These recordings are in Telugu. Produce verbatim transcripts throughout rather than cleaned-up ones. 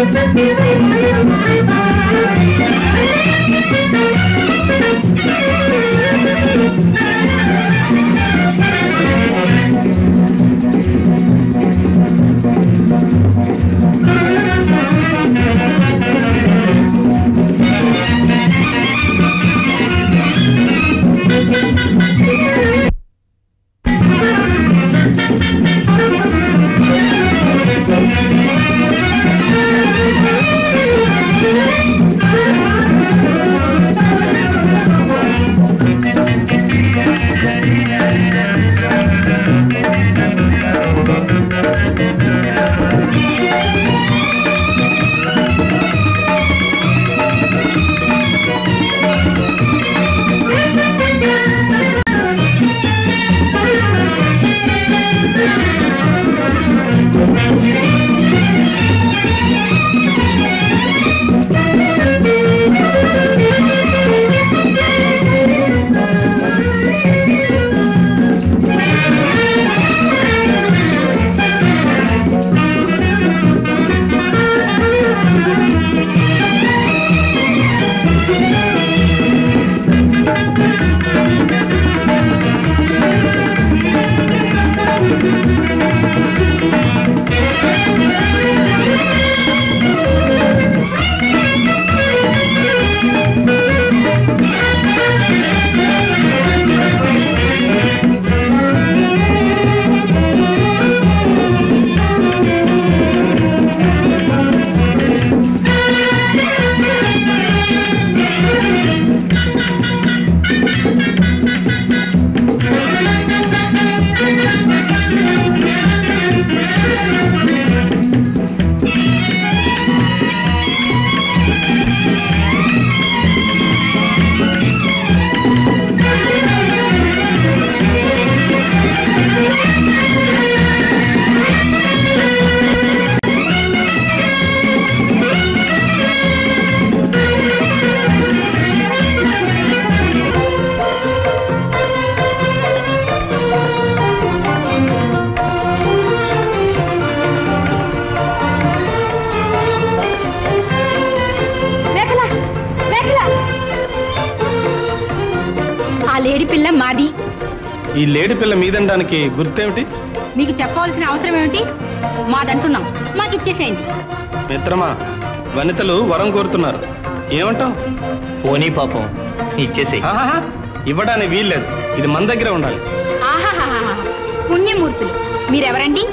ఈ లేడి పిల్ల మీదనడానికి గుర్తేమిటి? మీకు చెప్పవలసిన అవసరం ఏమిటి? మాదంటున్నాం, మాకు ఇచ్చేసేయండి. మిత్రమా, వనితలు వరం కోరుతున్నారు, ఏమంటావు? పోనీ పాపం, ఇచ్చేసేయి. ఇవ్వడానికి వీల్లేదు, ఇది మన దగ్గర ఉండాలి. ఆహాహాహా, పుణ్యమూర్తులు మీరెవరండి?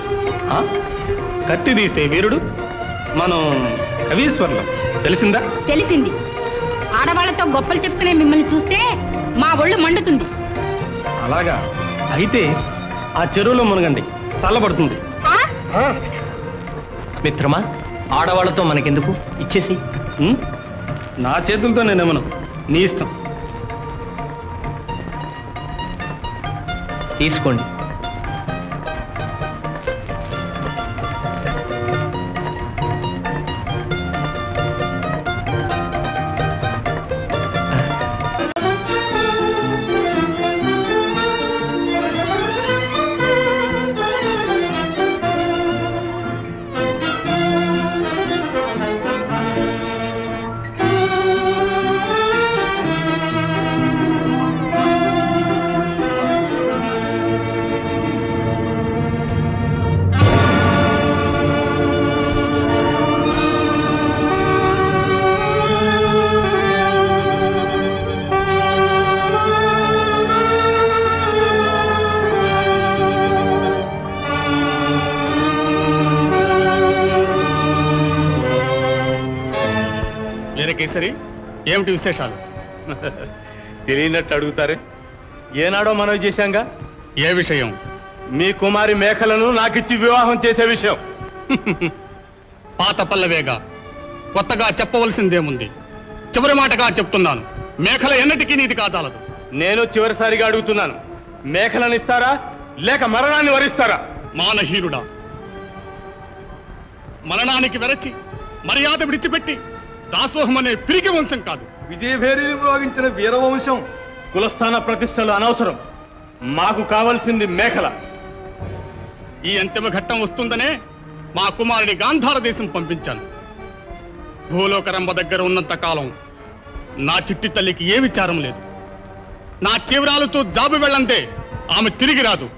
కత్తి తీస్తే వీరుడు, మనం కవీశ్వర్లం. తెలిసిందా? తెలిసింది. ఆడవాళ్లతో గొప్పలు చెప్పుకునే మిమ్మల్ని చూస్తే మా ఒళ్ళు మండుతుంది. అలాగా? అయితే ఆ చెరువులో మునగండి, చల్లబడుతుంది. మిత్రమా, ఆడవాళ్లతో మనకెందుకు, ఇచ్చేసి. నా చేతులతో నేనేమను, నీ ఇష్టం. తీసుకోండి. కేసరి, ఏమిటి విశేషాలు? తెలియనట్టు అడుగుతారే, ఏనాడో మనవి చేశాంగా. ఏ విషయం? మీ కుమారి మేఖలను నాకిచ్చి వివాహం చేసే విషయం. పాత పల్లవేగా, కొత్తగా చెప్పవలసిందేముంది? చివరి మాటగా చెప్తున్నాను, మేఖల ఎన్నటికీ నీది కాచాలదు. నేను చివరిసారిగా అడుగుతున్నాను, మేఖలను ఇస్తారా లేక మరణాన్ని వరిస్తారా? మానహీనుడా, మరణానికి వెరచి మర్యాద విడిచిపెట్టి దాసోహమనే పిరికి వంశం కాదు. విజయభేరీని మ్రోగించిన వీరవంశం. కులస్థాన ప్రతిష్టలు అనవసరం, మాకు కావలసింది మేఖల. ఈ అంతిమ ఘట్టం వస్తుందనే మా కుమారుని గాంధార దేశం పంపించాను. భూలోకరంబ దగ్గర ఉన్నంత కాలం నా చిట్టి తల్లికి ఏ విచారం లేదు. నా చివరాలతో జాబు వెళ్ళంతే ఆమె తిరిగి రాదు.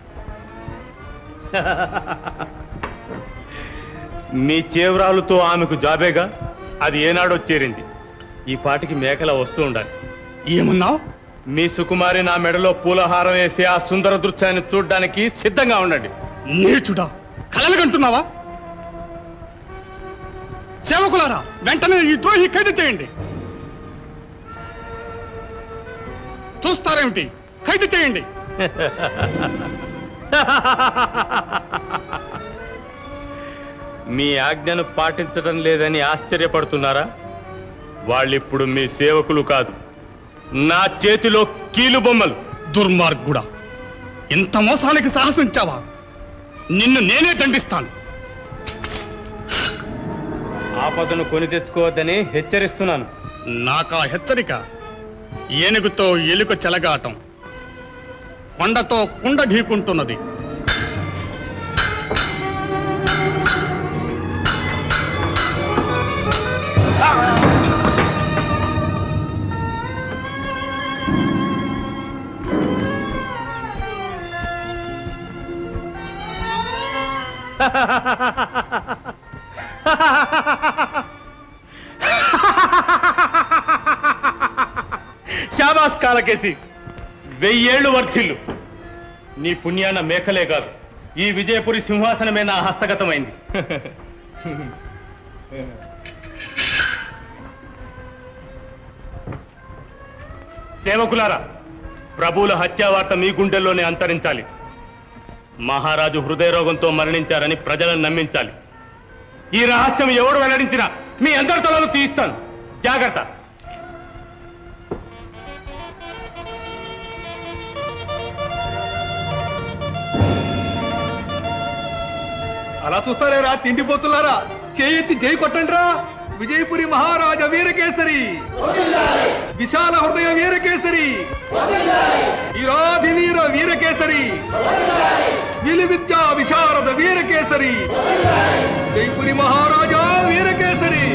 మీ చేవరాలతో ఆమెకు జాబేగా, అది ఏనాడో చేరింది. ఈ పాటికి మేకల వస్తూ ఉండాలి. ఏమన్నావు? మీ సుకుమారి నా మెడలో పూలహారం వేసి ఆ సుందర దృశ్యాన్ని చూడ్డానికి సిద్ధంగా ఉండండి. నీచుడా, కలలుగంటున్నావా? సేవకులారా, వెంటనే ఈ ద్రోహి ఖైదు చేయండి. చూస్తారేమిటి? ఖైదు చేయండి. మీ ఆజ్ఞను పాటించడం లేదని ఆశ్చర్యపడుతున్నారా? వాళ్ళిప్పుడు మీ సేవకులు కాదు, నా చేతిలో కీలు బొమ్మలు. దుర్మార్గుడా, ఇంత మోసానికి సాహసించావా? నిన్ను నేనే దండిస్తాను. ఆపదను కొని తెచ్చుకోవద్దని హెచ్చరిస్తున్నాను. నాకా హెచ్చరిక ఏనుగుతో ఎలుక చెలగాటం, కొండతో కుండ ఢీకుంటున్నది. శాబాస్ కాలకేసి, వెయ్యేళ్లు వర్ధిల్లు. నీ పుణ్యాన మేకలే కాదు, ఈ విజయపురి సింహాసనమే నా హస్తగతమైంది. సేవకులారా, ప్రభువుల హత్యావార్త మీ గుండెల్లోనే అంతరించాలి. మహారాజు హృదయరోగంతో మరణించారని ప్రజలను నమ్మించాలి. ఈ రహస్యం ఎవడు వెల్లడించినా మీ అందరి తలలు తీయిస్తాను. జాగ్రత్త. అలా చూస్తారేరా తిండిపోతున్నారా? చేయెత్తి జై కొట్టండిరా. విజయపురి మహారాజ వీరకేసరి, విశాల హృదయ వీరకేసరి, వీరాధి వీర వీరకేసరి, విలు విద్యా విశారద వీరకేసరి, విజయపురి మహారాజా వీరకేసరి.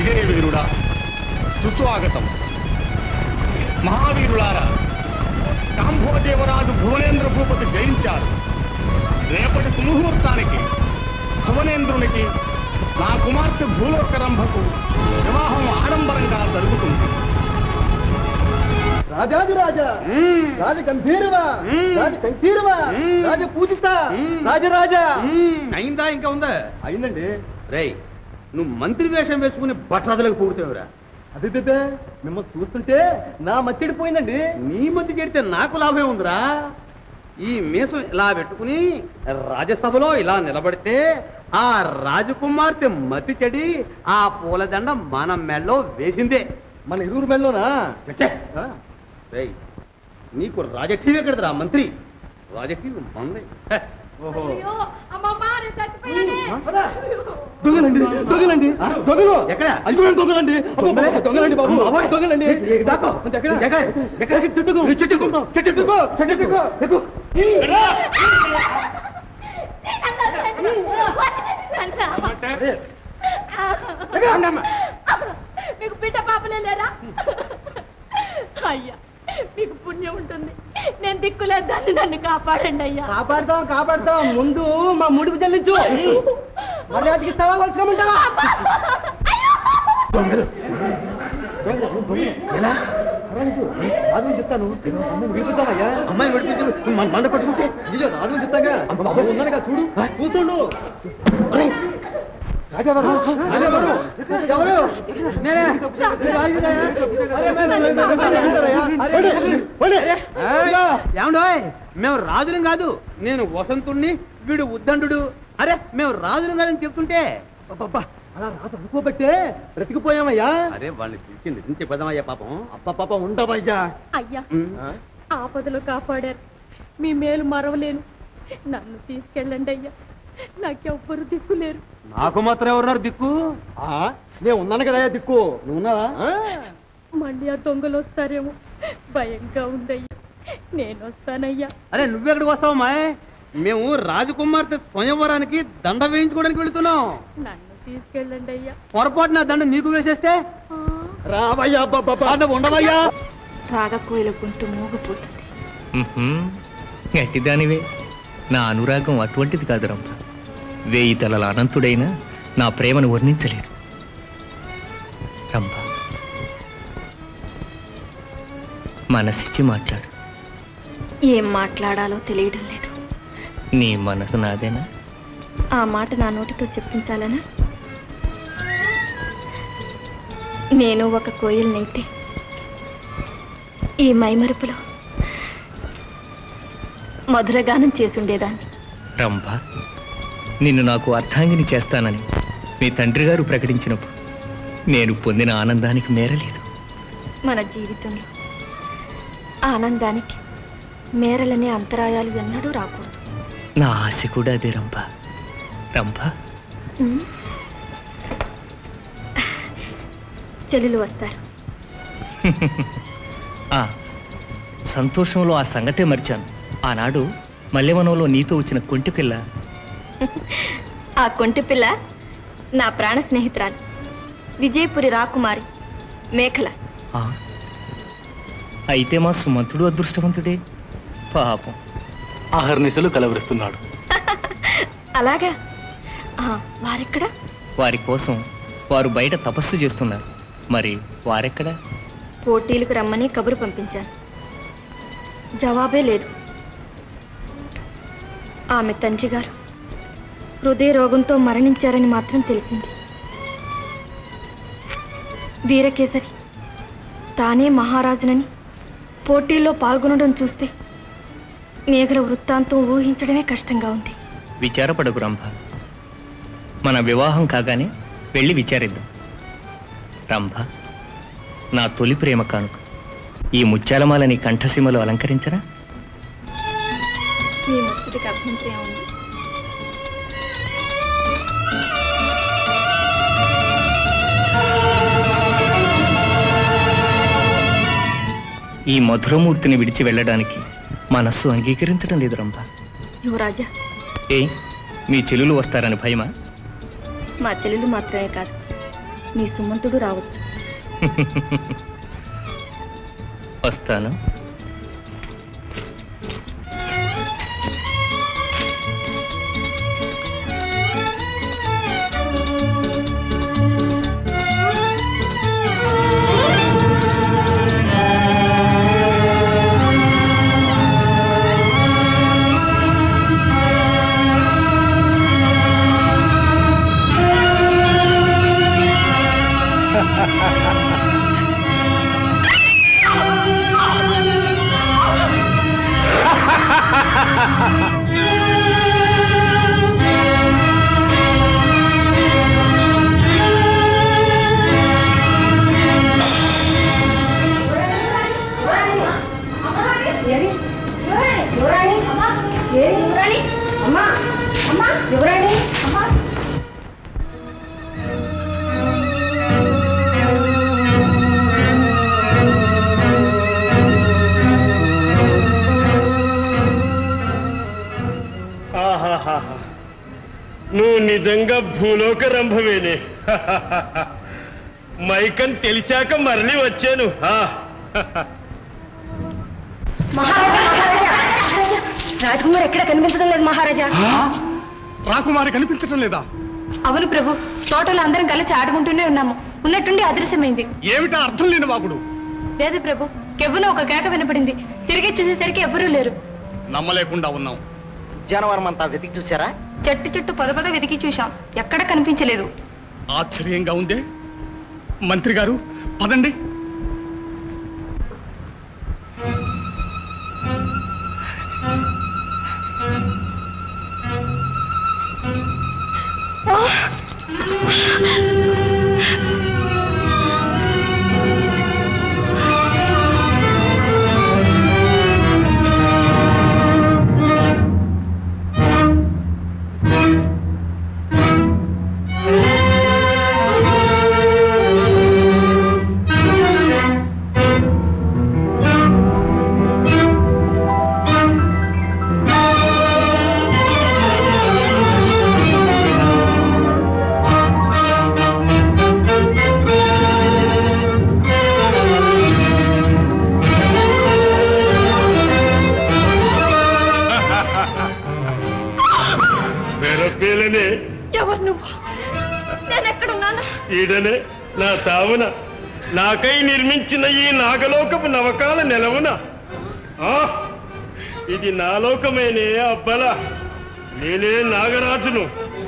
విజయవీరుడా, సుస్వాగతం. మహావీరులారా, కాంభోదేవరాజు భువనేంద్ర భూపతి జయించారు. రేపటి సుముహూర్తానికి భువనేంద్రునికి నా కుమార్తె భూలోకరంభకు వివాహం ఆడంబరంగా జరుగుతుంది. రాజాదిరాజా, రాజ గంభీరవా, రాజ కంఠీరవా, రాజ పూజిత, రాజరాజా. అయిందా ఇంకా ఉందా? అయిందండి. రేయ్, నువ్వు మంత్రి వేషం వేసుకుని బట్టలకు పూర్తవురా. అదే మిమ్మల్ని చూస్తుంటే నా మత్తిడిపోయిందండి. నీ మధ్య చెడితే నాకు లాభం ఉందిరా. ఈ మీసం ఇలా పెట్టుకుని రాజ్యసభలో ఇలా నిలబడితే ఆ రాజకుమార్తె మతి చెడి ఆ పూలదండ మన మెళ్ళో వేసిందే. మన ఇరువురు మెల్లోనా? చచ్చే. రేయ్, నీకు రాజకీయం ఎక్కడదిరా మంత్రి? రాజకీయం మంది. ఓహో, చచ్చిపోయానే. దొంగలండి, దొంగలండి, దొంగలు. ఎక్కడ? అది కూడా దొంగలండి. అబ్బో, అబ్బో, దొంగలండి బాబు, దొంగలండి. దాక్కో. ఎక్కడ? ఎక్కడ? ఎక్కడ? చెట్టుకు, చెట్టుకు, చెట్టుకు, చెట్టుకు, చెట్టుకు. మీకు బిడ్డ పాపలే లేరా? అయ్యా, మీకు పుణ్యం ఉంటుంది. నేను దిక్కులేదాన్ని నన్ను కాపాడండి అయ్యా. కాపాడతాం, కాపాడతాం. ముందు మా ముడుపు చెల్లించు. మర్యాదకి ఇస్తావా, వలసమంటావా? ఎలా రాజు చెప్తాను. అమ్మాయి విడిపోతామయ్యా. అమ్మాయి విడిపించు, మండ పట్టుకుంటే అయ్యో, రాజు చెప్తాగా. ఉన్నాను కదా, చూడు, చూస్తుండు. రాజావారు, రాజావారు, ఎవరు? నేనే. ఏమండోయ్, మేము రాజులం కాదు. నేను వసంతుణ్ణి, వీడు ఉద్దండు. అరే, మేము రాజులం కాదని చెప్తుంటే అబ్బబ్బా, అలా రాజు అనుకోబట్టే బ్రతికిపోయామయ్యా. అరే, వాళ్ళని పిలిచి నిజం చెప్పదామయ్యా పాపం. అప్ప పాప ఉండవయ్యా. అయ్యా, ఆపదలు కాపాడారు. మీ మేలు మరవలేను. నన్ను తీసుకెళ్ళండి అయ్యా. నాకెవ్వరు దిక్కులేరు. నాకు మాత్రం ఎవరున్నారు దిక్కు? నేను ఉన్నాను కదా దిక్కు. నువ్వు ఉన్నావా? మళ్ళీ ఆ దొంగలు వస్తారేమో భయంగా ఉందయ్యా. నేను వస్తానయ్యా. అరే, నువ్వెక్కడికి వస్తావమ్మా? మేము రాజకుమార్తె స్వయంవరానికి దండ వేయించుకోవడానికి వెళుతున్నాం. నన్ను తీసుకెళ్ళండి అయ్యా. పొరపాటు నా దండ నీకు వేసేస్తే రావయ్యా. ఉండవయ్యా. రాగకోయిల గుంటు మూగిపోతుంది. గట్టిదానివే. నా అనురాగం అటువంటిది కాదు రంభ. వేయి తలల అనంతుడైన నా ప్రేమను వర్ణించలేడు రంభ. మనసిచ్చి మాట్లాడు. ఏం మాట్లాడాలో తెలియడం లేదు. నీ మనసు నాదేనా? ఆ మాట నా నోటితో చెప్పించాలనా? నేను ఒక కోయిల్నైతే ఈ మైమరుపులో మధురగానం చేసుండేదాన్ని. రంభ, నిన్ను నాకు అర్థాంగిని చేస్తానని మీ తండ్రి గారు ప్రకటించినప్పుడు నేను పొందిన ఆనందానికి మేరలేదు. మన జీవితంలో ఆనందానికి మేరలనే అంతరాయాలు ఎన్నడూ రాకూడదు. నా ఆశ కూడా అదే రంభ. రంభ, చెల్లెలు వస్తారు. ఆ సంతోషంలో ఆ సంగతే మర్చాను. ఆనాడు మల్లెవనంలో నీతో వచ్చిన కొంటి పిల్ల. ఆ కొంటి పిల్ల నా ప్రాణ స్నేహితురాలు, విజయపురి రాకుమారి మేఖల. ఆ, అయితే మా సుమంతుడు అదృష్టవంతుడే. పాపం ఆహర్నిశలు కలవరిస్తున్నాడు. అలాగా? వారెక్కడ? వారి కోసం వారు బయట తపస్సు చేస్తున్నారు. మరి వారెక్కడా? పోటీలకు రమ్మని కబురు పంపించాను. జవాబే లేదు. ఆమె తండ్రి గారు హృదయ రోగంతో మరణించారని మాత్రం తెలిసింది. వీరకేసరి తానే మహారాజునని పోటీల్లో పాల్గొనడం చూస్తే మేఘల వృత్తాంతం ఊహించడమే కష్టంగా ఉంది. విచారపడకు రంభ. మన వివాహం కాగానే వెళ్ళి విచారిద్దాం. రంభ, నా తొలి ప్రేమ కానుక ఈ ముత్యాలమాలని కంఠసీమలో అలంకరించరా? మీ ముచ్చటికి అభ్యంతరం ఉంది. ఈ మధురమూర్తిని విడిచి వెళ్ళడానికి మనస్సు అంగీకరించడం లేదు రంభ. యువరాజా, ఏ మీ చెల్లెలు వస్తారని భయమా? మా చెల్లెలు మాత్రమే కాదు, మీ సుమంతుడు రావచ్చు. వస్తాను. నువ్వు నిజంగా భూలోక రంభమేనే. మైకన్ తెలిసాక మరలి వచ్చాను. రాజకుమార్ ఎక్కడ కనిపించడం లేదు మహారాజా. రాకుమారి కనిపించడం లేదా? అవును ప్రభు, తోటలో అందరం కలిసి ఆడుకుంటూనే ఉన్నాము. ఉన్నట్టుండి అదృశ్యమైంది. ఏమిటా అర్థం లేని వాగుడు? లేదు ప్రభు, కెవ్వున ఒక కేక వినపడింది. తిరిగి చూసేసరికి ఎవరూ లేరు. నమ్మలేకుండా ఉన్నాం. ఉద్యానవనం అంతా వెతికి చూసారా? చెట్టు చుట్టూ పద పద వెతికి చూశాం, ఎక్కడ కనిపించలేదు. ఆశ్చర్యంగా ఉందే. మంత్రి గారు పదండి. ఎవరు నువ్వు? నేనెక్కడున్నాను? ఈడనే నా తావున నాకై నిర్మించిన ఈ నాగలోకపు నవకాల నెలవున. ఇది నా లోకమేనే అబ్బల. నేనే నాగరాజును.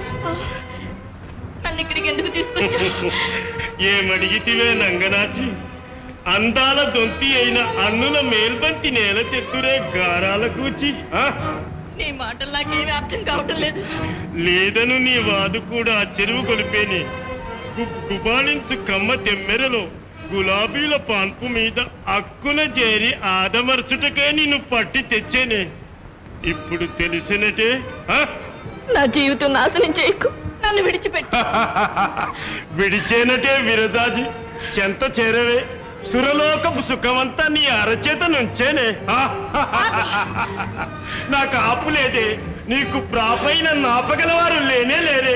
నన్ను ఇక్కడికి ఎందుకు తీసుకొచ్చావు? ఏమడిగితివే నంగనాచి? అందాల దొంతి అయిన అన్నుల మేల్బంతి నేల తెత్తురే గారాల కూచి. నీ మాటలు నాకేమీ అర్థం కావటం లేదు. లేదను నీ వాదు కూడా చెరువు కొలిపేని. గుబాలించు కమ్మ తెమ్మెరలో గులాబీల పాన్పు మీద అక్కున చేరి ఆదమర్చుటకే నిన్ను పట్టి తెచ్చేనే. ఇప్పుడు తెలిసినటే. నా జీవితం నాశనం చేయకు, నన్ను విడిచిపెట్టు. విడిచేనటే విరజాజి, చెంత చేరవే. సురలోకపు సుఖమంతా నీ అరచేత నుంచేనే. నాకు ఆపు లేదే, నీకు ప్రాపైన నాపగలవారు లేనే లేరే.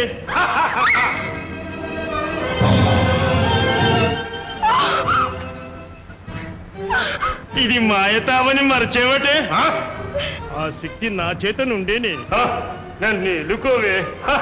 ఇది మాయతావని మరచేవటే. ఆ శక్తి నా చేత నుండేనే. నన్ను ఎలుకోవే.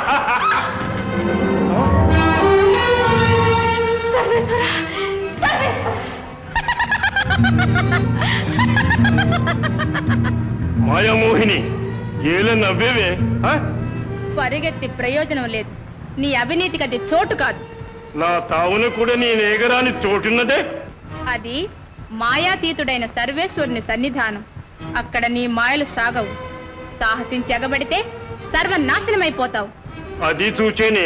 మాయామోహిని, ఏల నవ్వేవే. పరిగెత్తి ప్రయోజనం లేదు. నీ అవినీతికి అది చోటు కాదు. నా తావున కూడా నీ నేగరాని చోటున్నదే. అది మాయాతీతుడైన సర్వేశ్వరుని సన్నిధానం. అక్కడ నీ మాయలు సాగవు. సాహసించి ఎగబడితే సర్వనాశనమైపోతావు. అది చూచేనే.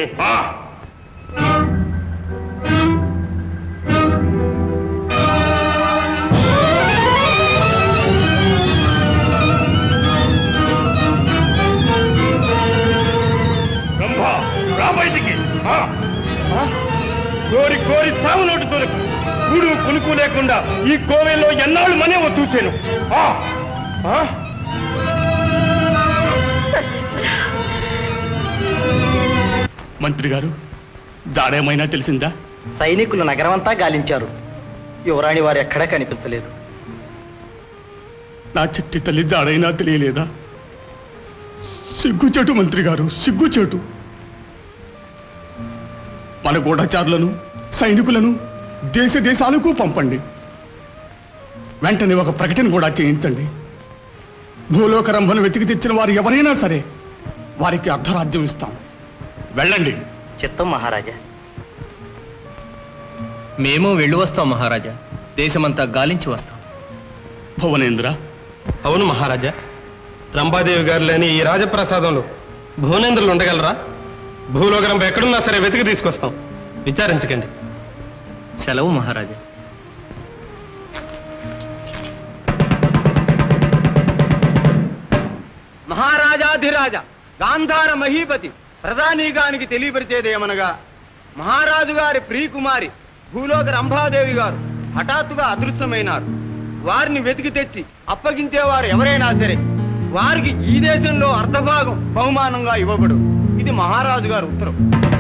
బయటికి కోరి కోరి సాగు నోటు దొరకు కూడు కునుకు లేకుండా ఈ కోవెల్లో ఎన్నాళ్ళు మనేవో చూశాను. మంత్రి గారు, జాడేమైనా తెలిసిందా? సైనికులు నగరమంతా గాలించారు. యువరాణి వారు ఎక్కడా కనిపించలేదు. నా చిట్టి తల్లి జాడైనా తెలియలేదా? సిగ్గుచేటు మంత్రి గారు, సిగ్గుచేటు. మన గూఢచారులను, సైనికులను దేశ దేశాలకు పంపండి. వెంటనే ఒక ప్రకటన కూడా చేయించండి. భూలోక రంభను వెతికి తెచ్చిన వారు ఎవరైనా సరే వారికి అర్ధరాజ్యం ఇస్తాం. వెళ్ళండి. చిత్తం మహారాజా. మేము వెళ్ళి వస్తాం మహారాజా. దేశమంతా గాలించి వస్తాం. భువనేంద్ర. అవును మహారాజా. రంభాదేవి గారు లేని ఈ రాజప్రసాదంలో భువనేంద్రులు ఉండగలరా? భూలోక రంభ ఎక్కడున్నా సరే వెతికి తీసుకొస్తాం. విచారించకండి. సెలవు మహారాజా. మహారాజాధిరాజ గాంధార మహీపతి ప్రధానిగానికి తెలియపరిచేదేమనగా, మహారాజు గారి ప్రియకుమారి భూలోక రంభాదేవి గారు హఠాత్తుగా అదృశ్యమైనారు. వారిని వెతికి తెచ్చి అప్పగించేవారు ఎవరైనా సరే వారికి ఈ దేశంలో అర్ధభాగం బహుమానంగా ఇవ్వబడు. ఇది మహారాజు గారు ఉత్తరం.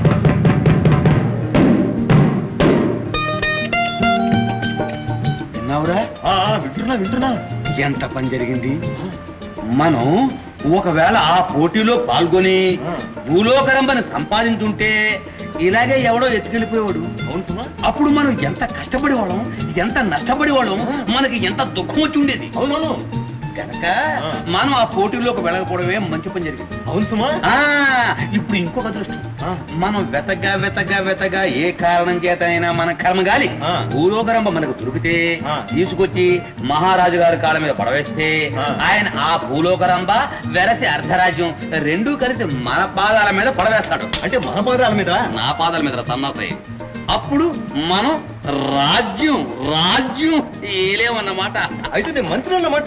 విన్నావురా? వింటున్నా వింటున్నా ఎంత పని జరిగింది. మనం ఒకవేళ ఆ పోటీలో పాల్గొని భూలోకరంబని సంపాదించుంటే ఇలాగే ఎవడో ఎత్తుకెళ్ళిపోయేవాడు. అప్పుడు మనం ఎంత కష్టపడేవాళ్ళం, ఎంత నష్టపడేవాళ్ళం, మనకి ఎంత దుఃఖం వచ్చి ఉండేది. అవునవును. కనుక మనం ఆ పోటీలోకి వెళ్ళకపోవడమే మంచి పని జరిగింది. అవును సుమా. ఇప్పుడు ఇంకొక అదృష్టం. మనం వెతగా వెతగా వెతగా ఏ కారణం చేతనైనా మన కర్మగాలి భూలోకరంబ మనకు దొరికితే తీసుకొచ్చి మహారాజు గారి కాళ్ళ మీద పడవేస్తే ఆయన ఆ భూలోకరంబ వెరసి అర్ధరాజ్యం రెండూ కలిసి మన పాదాల మీద పడవేస్తాడు. అంటే మన పాదాల మీద, నా పాదాల మీద తన్నాతాయి. అప్పుడు మనం రాజ్యం రాజ్యం ఏలేమన్నమాట. అయితే నేను మంత్రి అన్నమాట.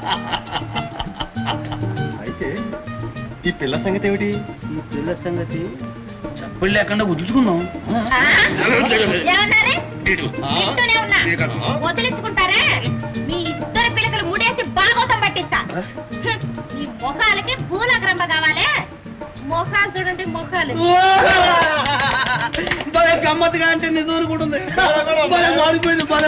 అయితే ఈ పిల్ల సంగతి ఏమిటి? ఈ పిల్ల సంగతి చప్పుడు లేకుండా వదులుచుకున్నాం. వదిలించుకుంటారా? మీ ఇద్దరు పిల్లకలు ముడేసి బాగోసం పట్టిస్తా. ఈ మొఖాలకి భూలోకరంబ కావాలి. మొఖాలు చూడండి, మొఖాలు భలే గమ్మత్తుగా అంటే నిజం కూడా ఉంది. భలే మాడిపోయింది. భలే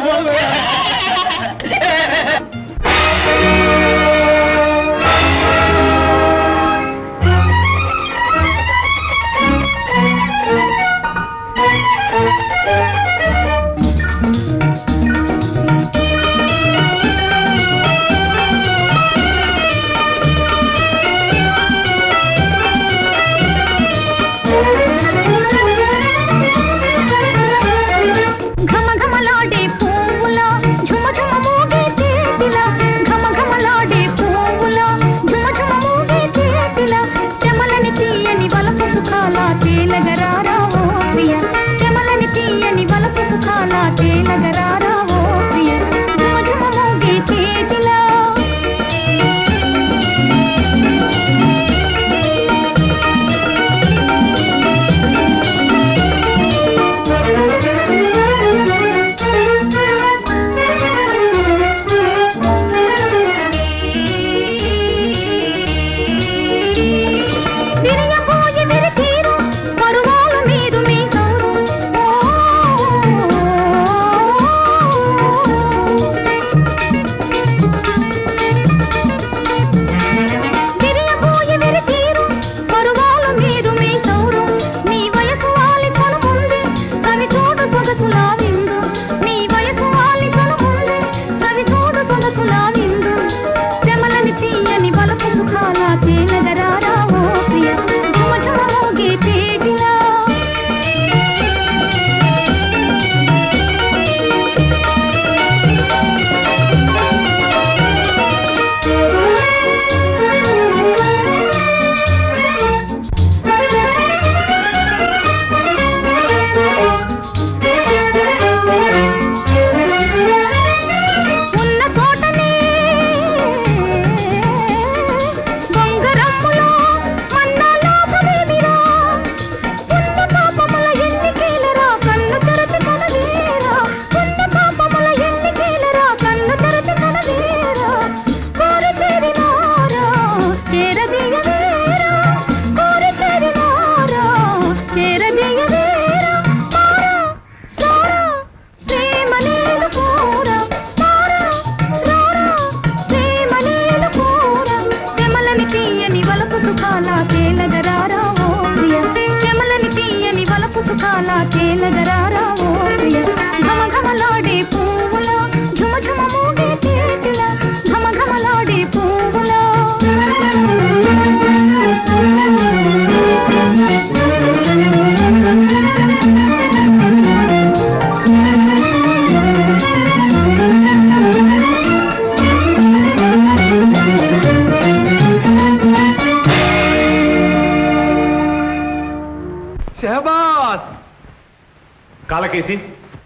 పులకేసి.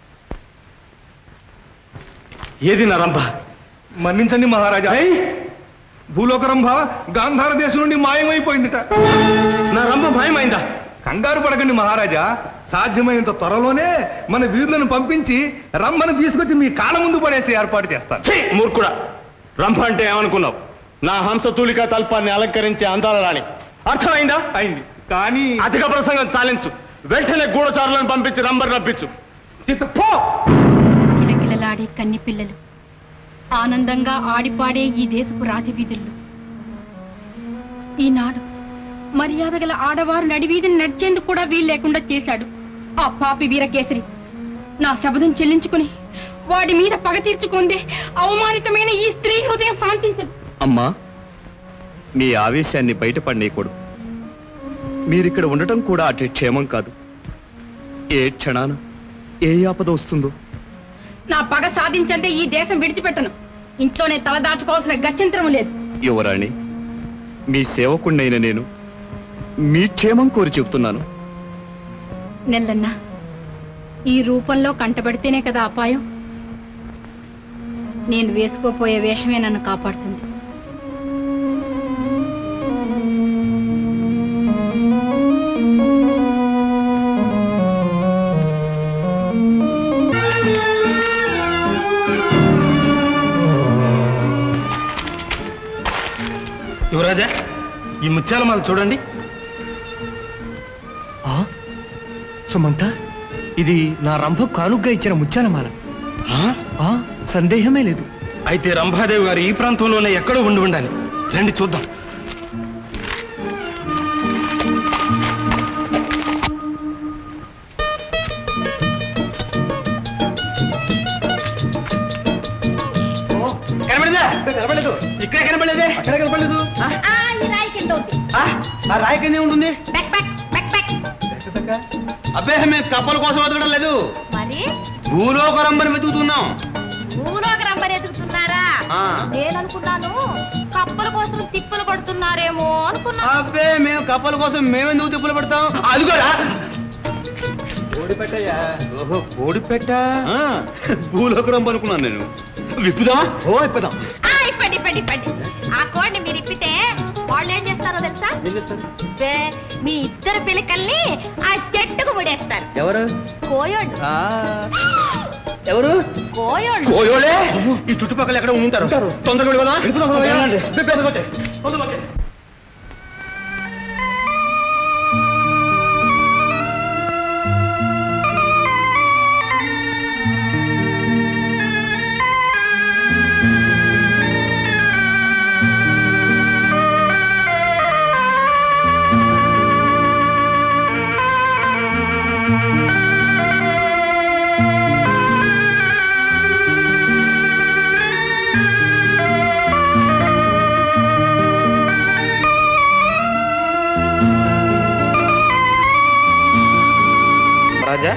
ఏది నా రంభ? మన్నించండి మహారాజా, భూలోక రంభ గాంధార దేశం నుండి మాయమైపోయిందిట. నా రంభ మాయమైందా? కంగారు పడకండి మహారాజా, సాధ్యమైనంత త్వరలోనే మన వీరులను పంపించి రంభను తీసుకొచ్చి మీ కాళ్ళ ముందు పడేసి ఏర్పాటు చేస్తారు. ఛీ, మూర్ఖుడా! రంభ అంటే ఏమనుకున్నావు? నా హంస తూలికా తల్పాన్ని అలంకరించే అందాల రాణి. అర్థమైందా? అయింది, కానీ అధిక ప్రసంగం చాలించు. వెంటనే గూఢచారులను పంపించి రంబర్ రప్పించు. పో. కిలకిలలాడే కన్ని పిల్లలు ఆనందంగా ఆడిపాడే ఈ దేశపు రాజవీధుల్లో ఈనాడు మర్యాద గల ఆడవారు నడివీధిని నడిచేందుకు కూడా వీలు లేకుండా చేశాడు ఆ పాపి వీరకేసరి. నా శబదం చెల్లించుకుని వాడి మీద పగ తీర్చుకుందే అవమానితమైన ఈ స్త్రీ హృదయం శాంతించదు. అమ్మా, మీ ఆవేశాన్ని బయటపడనీయకూడదు. మీరిక్కడ ఉండటం కూడా అటు క్షేమం కాదు. ఏ క్షణాన ఏ ఆపద వస్తుందో. నా పగ సాధించంటే ఈ దేశం విడిచిపెట్టను. ఇంట్లోనే తల దాచుకోవాల్సిన గత్యంతరం లేదు. యువరాణి, మీ సేవకుణ్ణైన నేను మీ క్షేమం కోరి చెబుతున్నాను. నెల్లన్నా, ఈ రూపంలో కంటబడితేనే కదా అపాయం. నేను వేసుకోపోయే వేషమే నన్ను కాపాడుతుంది. యువరాజా, ఈ ముత్యాలమాల చూడండి. సుమంత, ఇది నా రంభ కానుగ్గా ఇచ్చిన ముత్యాలమాల. సందేహమే లేదు. అయితే రంభాదేవి గారు ఈ ప్రాంతంలోనే ఎక్కడో ఉండి ఉండాలి. రండి చూద్దాం. కనబడదా? కనబడలేదు. ఇక్కడే కనబడలేదే. అక్కడ కనబడలేదు. ఆ రాయి కింద ఉంటుంది. అబ్బే, మేము కప్పల కోసం వెతకడం లేదు, మరి భూలోక రంభని వెతుకుతున్నాం. భూలోక రంబని ఎదుగుతున్నారా? నేననుకున్నాను కప్పల కోసం తిప్పలు పడుతున్నారేమో అనుకున్నా. అబ్బే, మేము కప్పల కోసం మేమెందుకు తిప్పులు పడతాం? అదిగోరా కోడిపెట్టయ్యా. ఓహో, కోడిపెట్ట. భూలోక రంభ అనుకున్నాను నేను. విప్పుదామా? ఓ ఇప్పుదాం. ఇప్పండి ఇప్పండి ఇప్పండి. ఆ కోడిని మీరు ఇప్పితే వాళ్ళు ఏం చేస్తారో తెలుసా? బే, మీ ఇద్దరు పిలకల్ని ఆ చెట్టుకు ముడేస్తారు. ఎవరు? కోయోళ్ళు. ఎవరు? కోయోళ్ళు. కోయోళ్ళే ఈ చుట్టుపక్కల ఎక్కడ ఉంటారు. తొందరగా వెళ్ళిపోదామా? రాజా,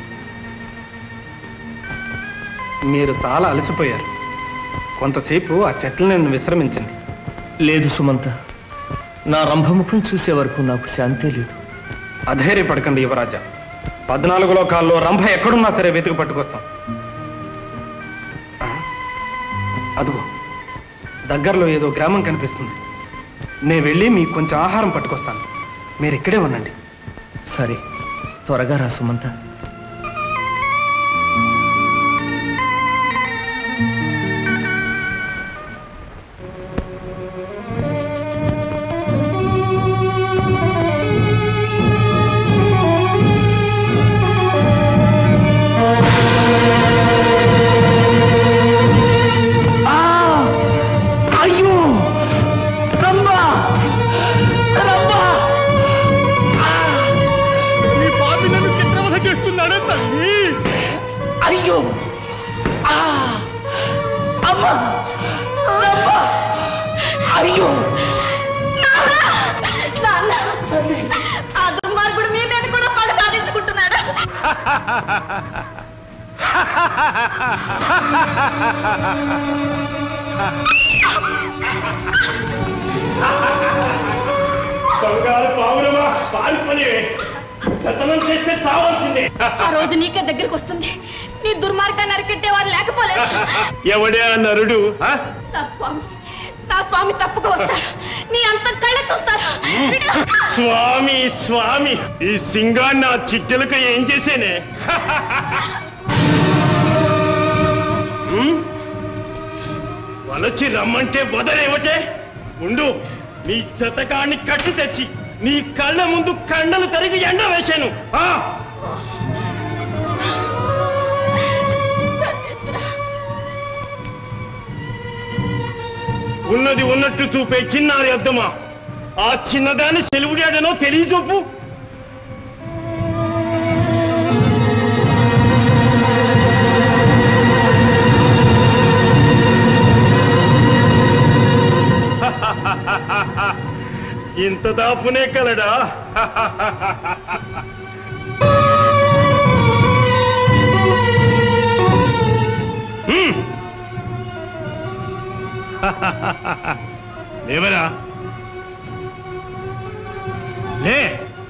మీరు చాలా అలసిపోయారు. కొంతసేపు ఆ చెట్లను విశ్రమించండి. లేదు సుమంత, నా రంభముఖం చూసే వరకు నాకు శాంతే లేదు. అధైర్యపడకండి యువరాజా. పద్నాలుగు లోకాల్లో రంభ ఎక్కడున్నా సరే వెతికి పట్టుకొస్తాం. అదిగో దగ్గరలో ఏదో గ్రామం కనిపిస్తుంది. నేను వెళ్ళి మీకు కొంచెం ఆహారం పట్టుకొస్తాను. మీరు ఇక్కడే ఉండండి. సరే, త్వరగా రా సుమంత. అయ్యో, ఆ దుర్మార్గుడు మీ మీద కూడా పగ సాధించుకుంటున్నాడు. పావురమా పారిపోయే శతనం చేస్తే చావాల్సిందే. ఆ రోజు నీకే దగ్గరికి వస్తుంది. నీ దుర్మార్గాన్ని అరికట్టే వారు లేకపోలేదు. ఎవడే ఆ నరుడు? నా స్వామి నా స్వామి తప్పుకు వస్తారు. నీ అంత కళ్ళ చూస్తారు. స్వామి స్వామి ఈ సింగాన్ని ఆ చిట్టెలకు ఏం చేసేనే? వలచి రమ్మంటే వదలేవటే? ఉండు, నీ చెతకాన్ని కట్టి తెచ్చి నీ కళ్ళ ముందు కండలు తరిగి ఎండ వేశాను. ఉన్నది ఉన్నట్టు చూపే చిన్నారి అద్దమా, ఆ చిన్నదాన్ని సెలవుడాడనో తెలియచూపు. ఇంత దాపునే కలడా? లేవరా, లే.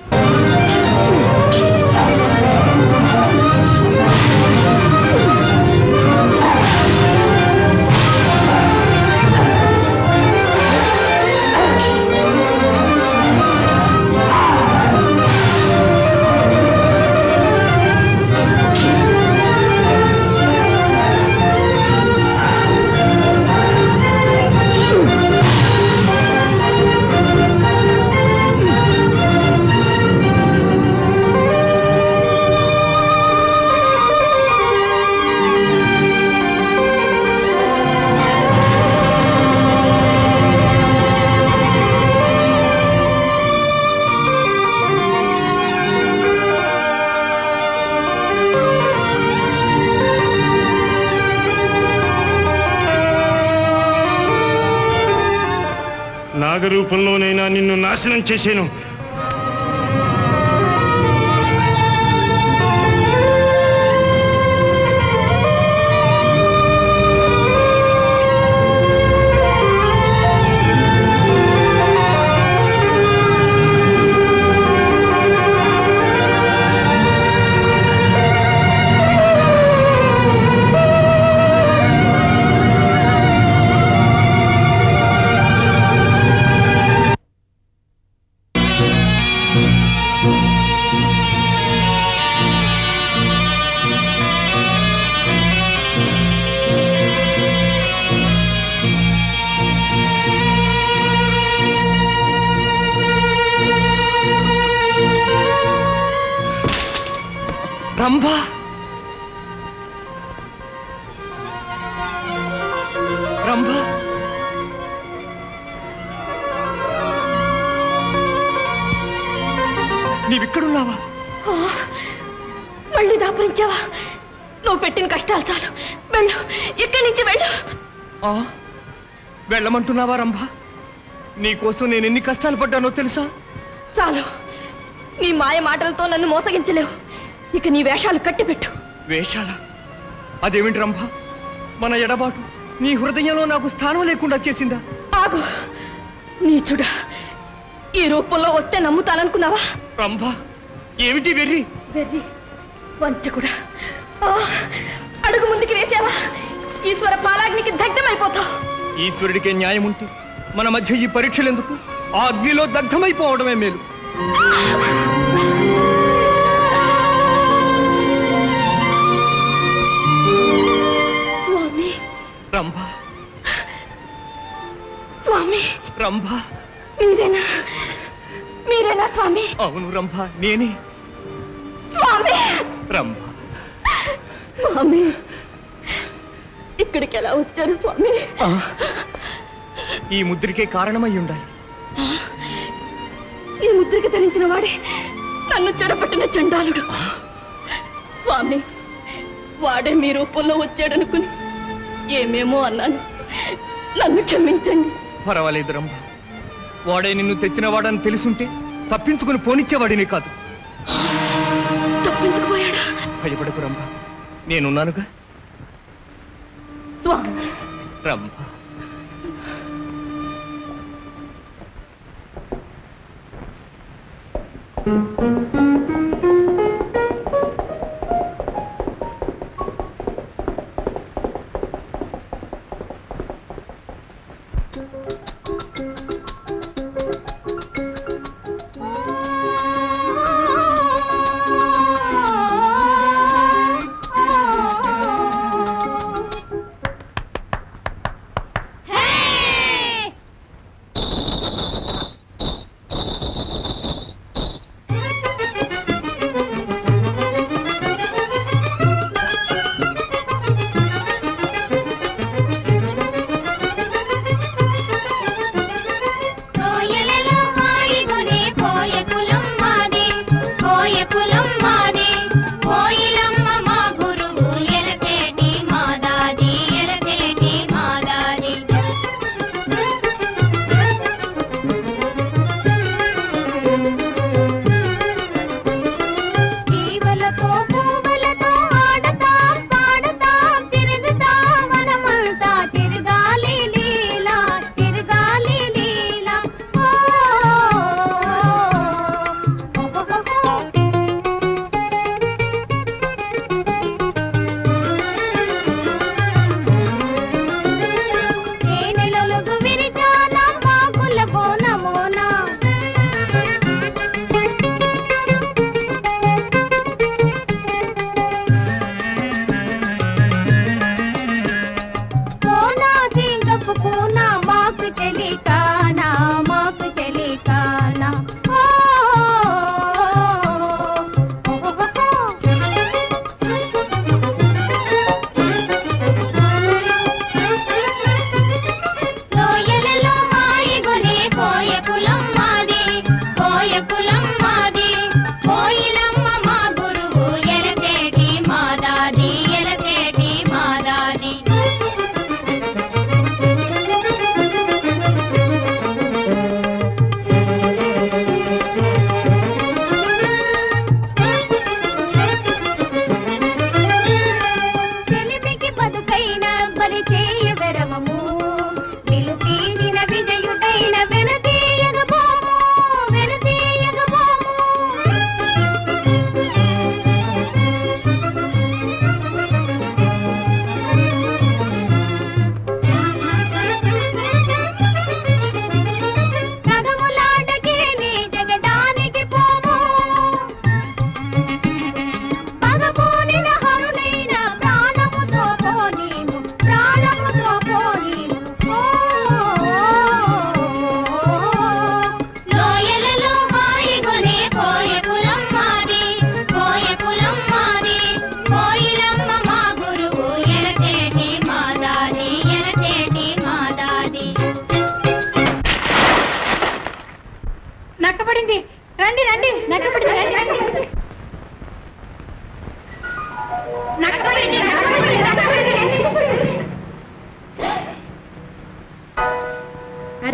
నాగరూపంలోనైనా నిన్ను నాశనం చేశాను. రంభా, రంభా, నీవిక్కడున్నావా? మళ్ళీ దాపురించావా? నువ్వు పెట్టిన కష్టాలు చాలు, వెళ్ళు, ఇక్కడి నుంచి వెళ్ళు. వెళ్ళమంటున్నావా రంభా? నీకోసం నేను ఎన్ని కష్టాలు పడ్డానో తెలుసా? చాలు, నీ మాయ మాటలతో నన్ను మోసగించలేవు. ఇక నీ వేషాలు కట్టిపెట్టు. వేషాల? అదేమిటి రంభ? మన ఎడబాటు నీ హృదయంలో నాకు స్థానం లేకుండా చేసిందా? ఆగు నీచుడా, ఈ రూపంలో వస్తే నమ్ముతాననుకున్నావా? రంభ, ఏమిటి వెర్రి? వెర్రి వంచకుడా, అడుగు ముందుకు వేసావా ఈశ్వర పాలాగ్నికి దగ్ధమైపోతావు. ఈశ్వరుడికే న్యాయం ఉంటే మన మధ్య ఈ పరీక్షలు ఎందుకు? ఆ అగ్నిలో దగ్ధమైపోవడమే మేలు. స్వామి. రంభ. స్వామి. రంభ. మీరేనా మీరేనా స్వామి? అవును రంభ, నేనే. స్వామి. రంభ. స్వామి, ఇక్కడికి ఎలా వచ్చారు స్వామి? ఈ ముద్రికే కారణమై ఉండాలి. ఈ ముద్రిక ధరించిన వాడే నన్ను చెరపట్టిన చండాలుడు. స్వామి, వాడే మీ రూపంలో వచ్చాడనుకుని ఏమేమో అన్నాను, నన్ను క్షమించండి. పర్వాలేదు రంభ, వాడే నిన్ను తెచ్చిన వాడని తెలుసుంటే తప్పించుకుని పోనిచ్చేవాడిని కాదు. తప్పించుకుపోయాడా? భయపడకు రంభ, నేనున్నానుగా. స్వామి. రంభ. Thank you.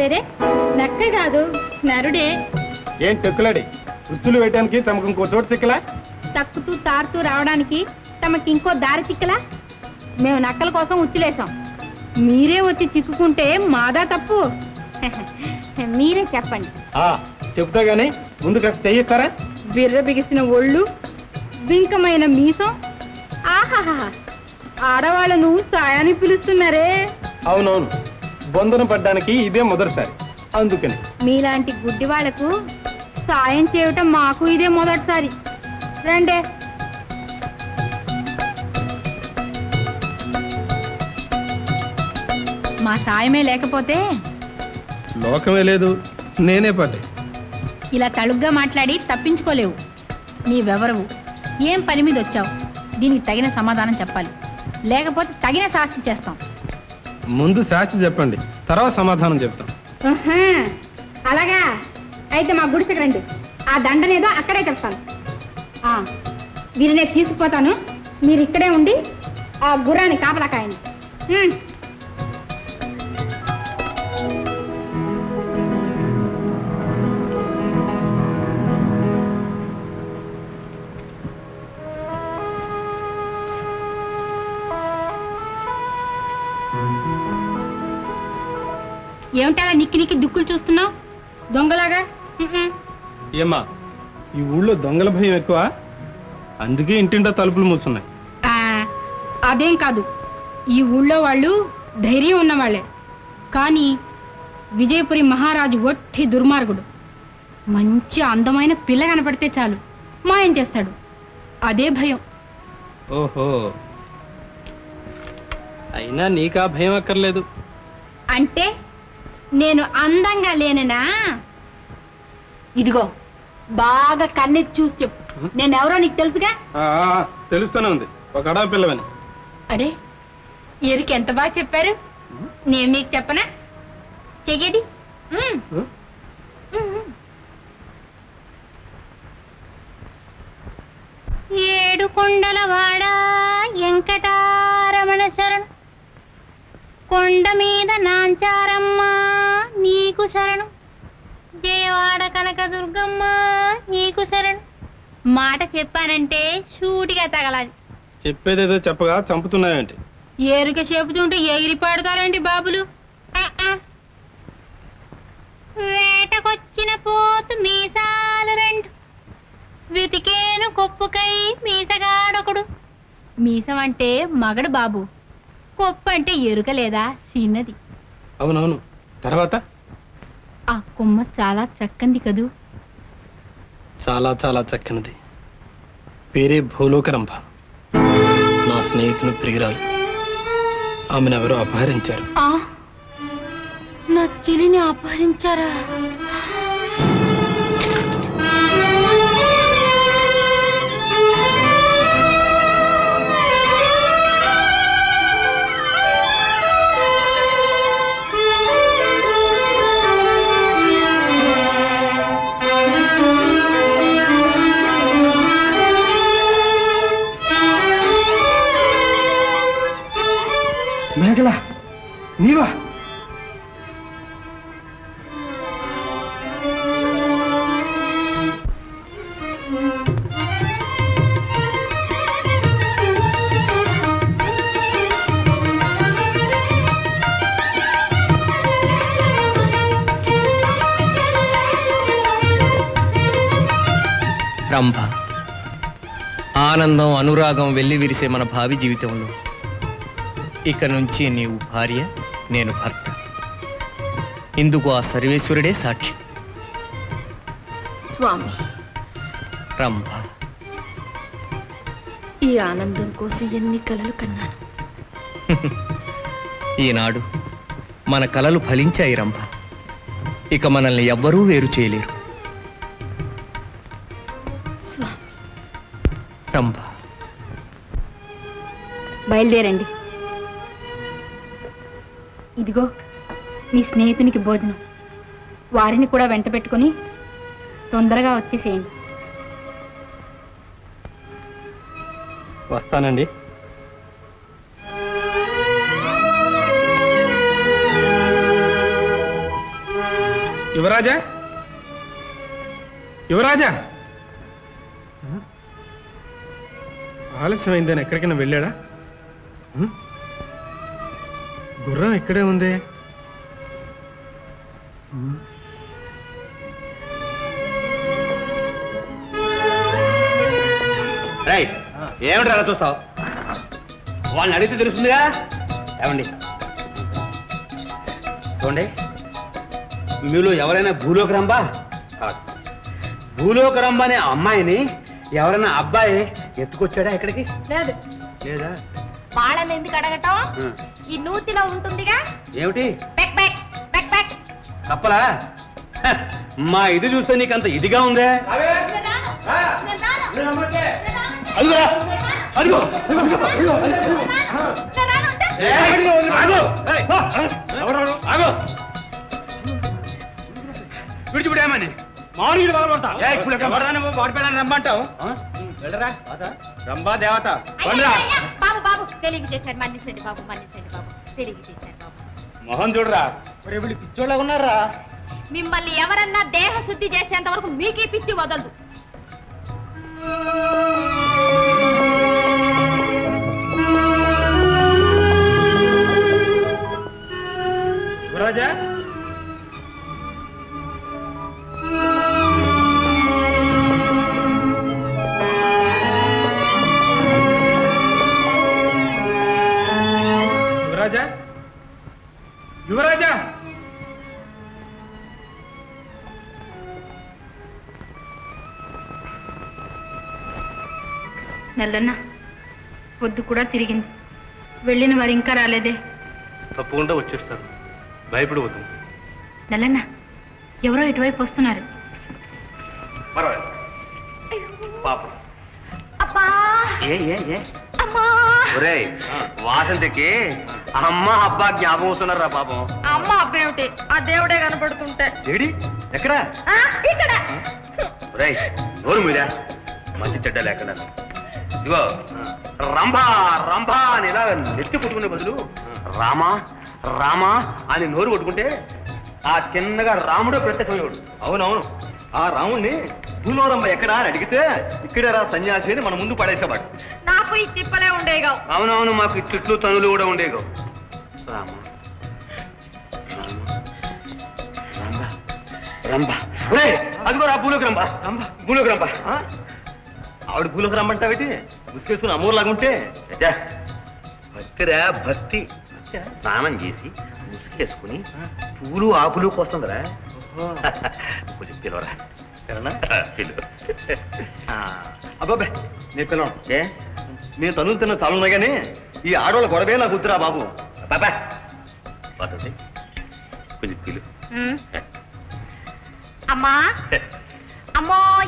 అరే నక్క కాదు నరుడే. ఏం చెక్కులాడి ఉచ్చులు వేయడానికి తమకు ఇంకో చోటు చిక్కలా? తక్కుతూ తారుతూ రావడానికి తమకి ఇంకో దారి చిక్కలా? మేము నక్కల కోసం ఉచ్చులేసాం, మీరే వచ్చి చిక్కుకుంటే మాదా తప్పు? మీరే చెప్పండి. చెప్తా గానీ ముందు కాస్త చెయ్యిస్తారా? బిర్ర బిగిసిన ఒళ్ళు, బింకమైన మీసం, ఆహాహా ఆడవాళ్ళను సాయాన్ని పిలుస్తున్నారే. అవునవును, బొందన పడ్డానికి ఇదే మొదటిసారి, అందుకని. మీలాంటి గుడ్డి వాళ్లకు సాయం చేయటం మాకు ఇదే మొదటిసారి. రండే. మా సాయమే లేకపోతే లోకమే లేదు, నేనే పడ్డే. ఇలా తలుగ్గా మాట్లాడి తప్పించుకోలేవు. నీవెవరవు, ఏం పని మీద వచ్చావు, దీనికి తగిన సమాధానం చెప్పాలి, లేకపోతే తగిన శాస్తి చేస్తాం. ముందు శాస్తి చెప్పండి, తర్వాత సమాధానం చెప్తాం. అలాగా అయితే మా గుడిసెకి రండి, ఆ దండనేదో అక్కడే చెప్తాను. వీరినే తీసుకుపోతాను, మీరు ఇక్కడే ఉండి ఆ గుర్రాన్ని కాపలా కాయండి. ఏమిటలా నిక్కి నిక్కి దుక్కులు చూస్తున్నావు దొంగలాగా? ఏమ్మా, ఈ ఊళ్ళో దొంగల భయం ఎక్కువ, అందుకే ఇంటింటా తలుపులు మూసున్నాయి. అదేం కాదు, ఈ ఊళ్ళో వాళ్ళు ధైర్యం ఉన్నవాళ్లే, కానీ విజయపురి మహారాజు ఒట్టి దుర్మార్గుడు. మంచి అందమైన పిల్ల కనపడితే చాలు మాయం చేస్తాడు, అదే భయం. ఓహో, అయినా నీకా భయం అక్కర్లేదు. అంటే నేను అందంగా లేననా? ఇదిగో బాగా కన్నెత్తి చూసి చెప్పు, నేనెవరో నీకు తెలుసుగా? తెలుస్తూనే ఉంది, ఒక అడవి పిల్లవని. అడే ఎరికి ఎంత బాగా చెప్పారు, నేను మీకు చెప్పనా? చెయ్యడి. ఏడు కొండల వాడ వెంకటారమణ శరణు, కొండ మీద నాంచారమ్మ నీకు శరణు, జయవాడ కనక దుర్గమ్మ నీకు శరణు. మాట చెప్పానంటే షూటిగా తగలాలి. చెప్పేదేదో చెప్పగా చంపుతున్నాయంటే ఏరుక చెబుతుంటే ఎగిరి పడతారండి బాబులు. వేటకొచ్చిన పోతు మీసాలు రెండు, వెతికేను కొప్పుకై మీసగాడొకడు. మీసం అంటే మగడు బాబు, కొప్పు అంటే ఎరుక లేదా చిన్నది. అవునవును, తర్వాత? ఆ కొమ్మ చాలా చక్కంది కదూ? చాలా చాలా చక్కనిది. పేరే భూలోకరంభ, నా స్నేహితుని ప్రియురాలు. ఆమెనెవరో అపహరించారు. నా చెల్లిని అపహరించారా? మేఘల, నీవా? రంభ, ఆనందం అనురాగం వెళ్లి విరిసే మన భావి జీవితంలో ఇక నుంచి నీవు భార్య, నేను భర్త. ఇందుకు ఆ సర్వేశ్వరుడే సాక్షి. స్వామి, రంభ, ఈ ఆనందం కోసం ఎన్ని కలలు కన్నాను. ఈనాడు మన కలలు ఫలించాయి రంభ. ఇక మనల్ని ఎవ్వరూ వేరు చేయలేరు. రంభ, బయలుదేరండి. ఇదిగో మీ స్నేహితునికి భోజనం, వారిని కూడా వెంట పెట్టుకుని తొందరగా వచ్చేసేయండి. వస్తానండి. యువరాజా యువరాజా ఆలస్యమైందని ఎక్కడికైనా వెళ్ళాడా? గుర్రం ఇక్కడే ఉంది. ఏమిటి అలా చూస్తావు? వాళ్ళని అడిగితే తెలుస్తుందిగా. ఏమండి చూడండి, మీలో ఎవరైనా భూలోకరంబా కాదు, భూలోకరంబ అనే అమ్మాయిని ఎవరైనా అబ్బాయి ఎత్తుకొచ్చాడా ఇక్కడికి? లేదు. లేదా? వాళ్ళని ఎందుకు అడగటం? ఈ నూతిలో ఉంటుందిగా. ఏమిటి? పెక్ పెక్ పెక్ పెక్ కప్పలా? మా ఇది చూస్తే నీకంత ఇదిగా ఉందే. అదిగోరా, అదిగో విడిచిపెడేమని మామిడి వాడిపోయాలని రమ్మంటావు? వెళ్ళరా రంభా దేవత. బాబు బాబు తెలియక చేశారు, మన్నిసండి బాబు, మన్నిసండి బాబు, తెలియక చేశారు బాబు. మొహం చూడరా, పిచ్చోళ్ళగా ఉన్నారా? మిమ్మల్ని ఎవరన్నా దేహ శుద్ధి చేసేంత వరకు మీకే పిచ్చి వదలదు. యువరాజా యువరాజా యువరాజా నెల్లన్న పొద్దు కూడా తిరిగింది, వెళ్ళిన వారు ఇంకా రాలేదే. తప్పకుండా వచ్చేస్తారు, భయపడవద్దు. నెల్లన్న ఎవరో ఇటువైపు వస్తున్నారు. వాసంతికి అమ్మ అబ్బా జ్ఞాపకం వస్తున్నారా పాపం? అమ్మ అబ్బేమిటి, ఆ దేవుడే కనపడుతుంటే. ఏడి ఎక్కడా? ఇక్కడ. నోరు మీరా, మంచి చెడ్డ లేకుండా. ఇదిగో రంభా రంభా అని ఇలా నెత్తి కొట్టుకునే బదులు రామా రామా అని నోరు కొట్టుకుంటే ఆ చిన్నగా రాముడు ప్రత్యక్షమయ్యాడు. అవునవును, ఆ రాముడిని భూలోరంభ ఎక్కడా అని అడిగితే ఇక్కడే రా సన్యాసి అని మన ముందు పడేసేవాడు. నాకు ఈ తిప్పలే ఉండేగా. అవునవును, మాకు చెట్లు తనులు కూడా ఉండేగా. రామ రంభ, అదిగో రా భూలోకి రంభ, భూలోకి రంభ. ఆవిడ భూలోకి రమ్మంటావేటి? ముసుకేసుకుని అమ్మూరులాగుంటే భక్తిరా భక్తి. స్నానం చేసి ముసుకేసుకుని పూలు ఆకులు కోస్తుందిరా. కొంచెం పిలవరా. అబ్బాబే నేను పిలవను. ఏ నేను తనులు తిన్న చాలున్నా కానీ ఈ ఆడవాళ్ళ గొడవే నాకు వద్దురా బాబు. బాబా పద్ధతి కొంచెం పిలు. అమ్మా అమ్మోయ్.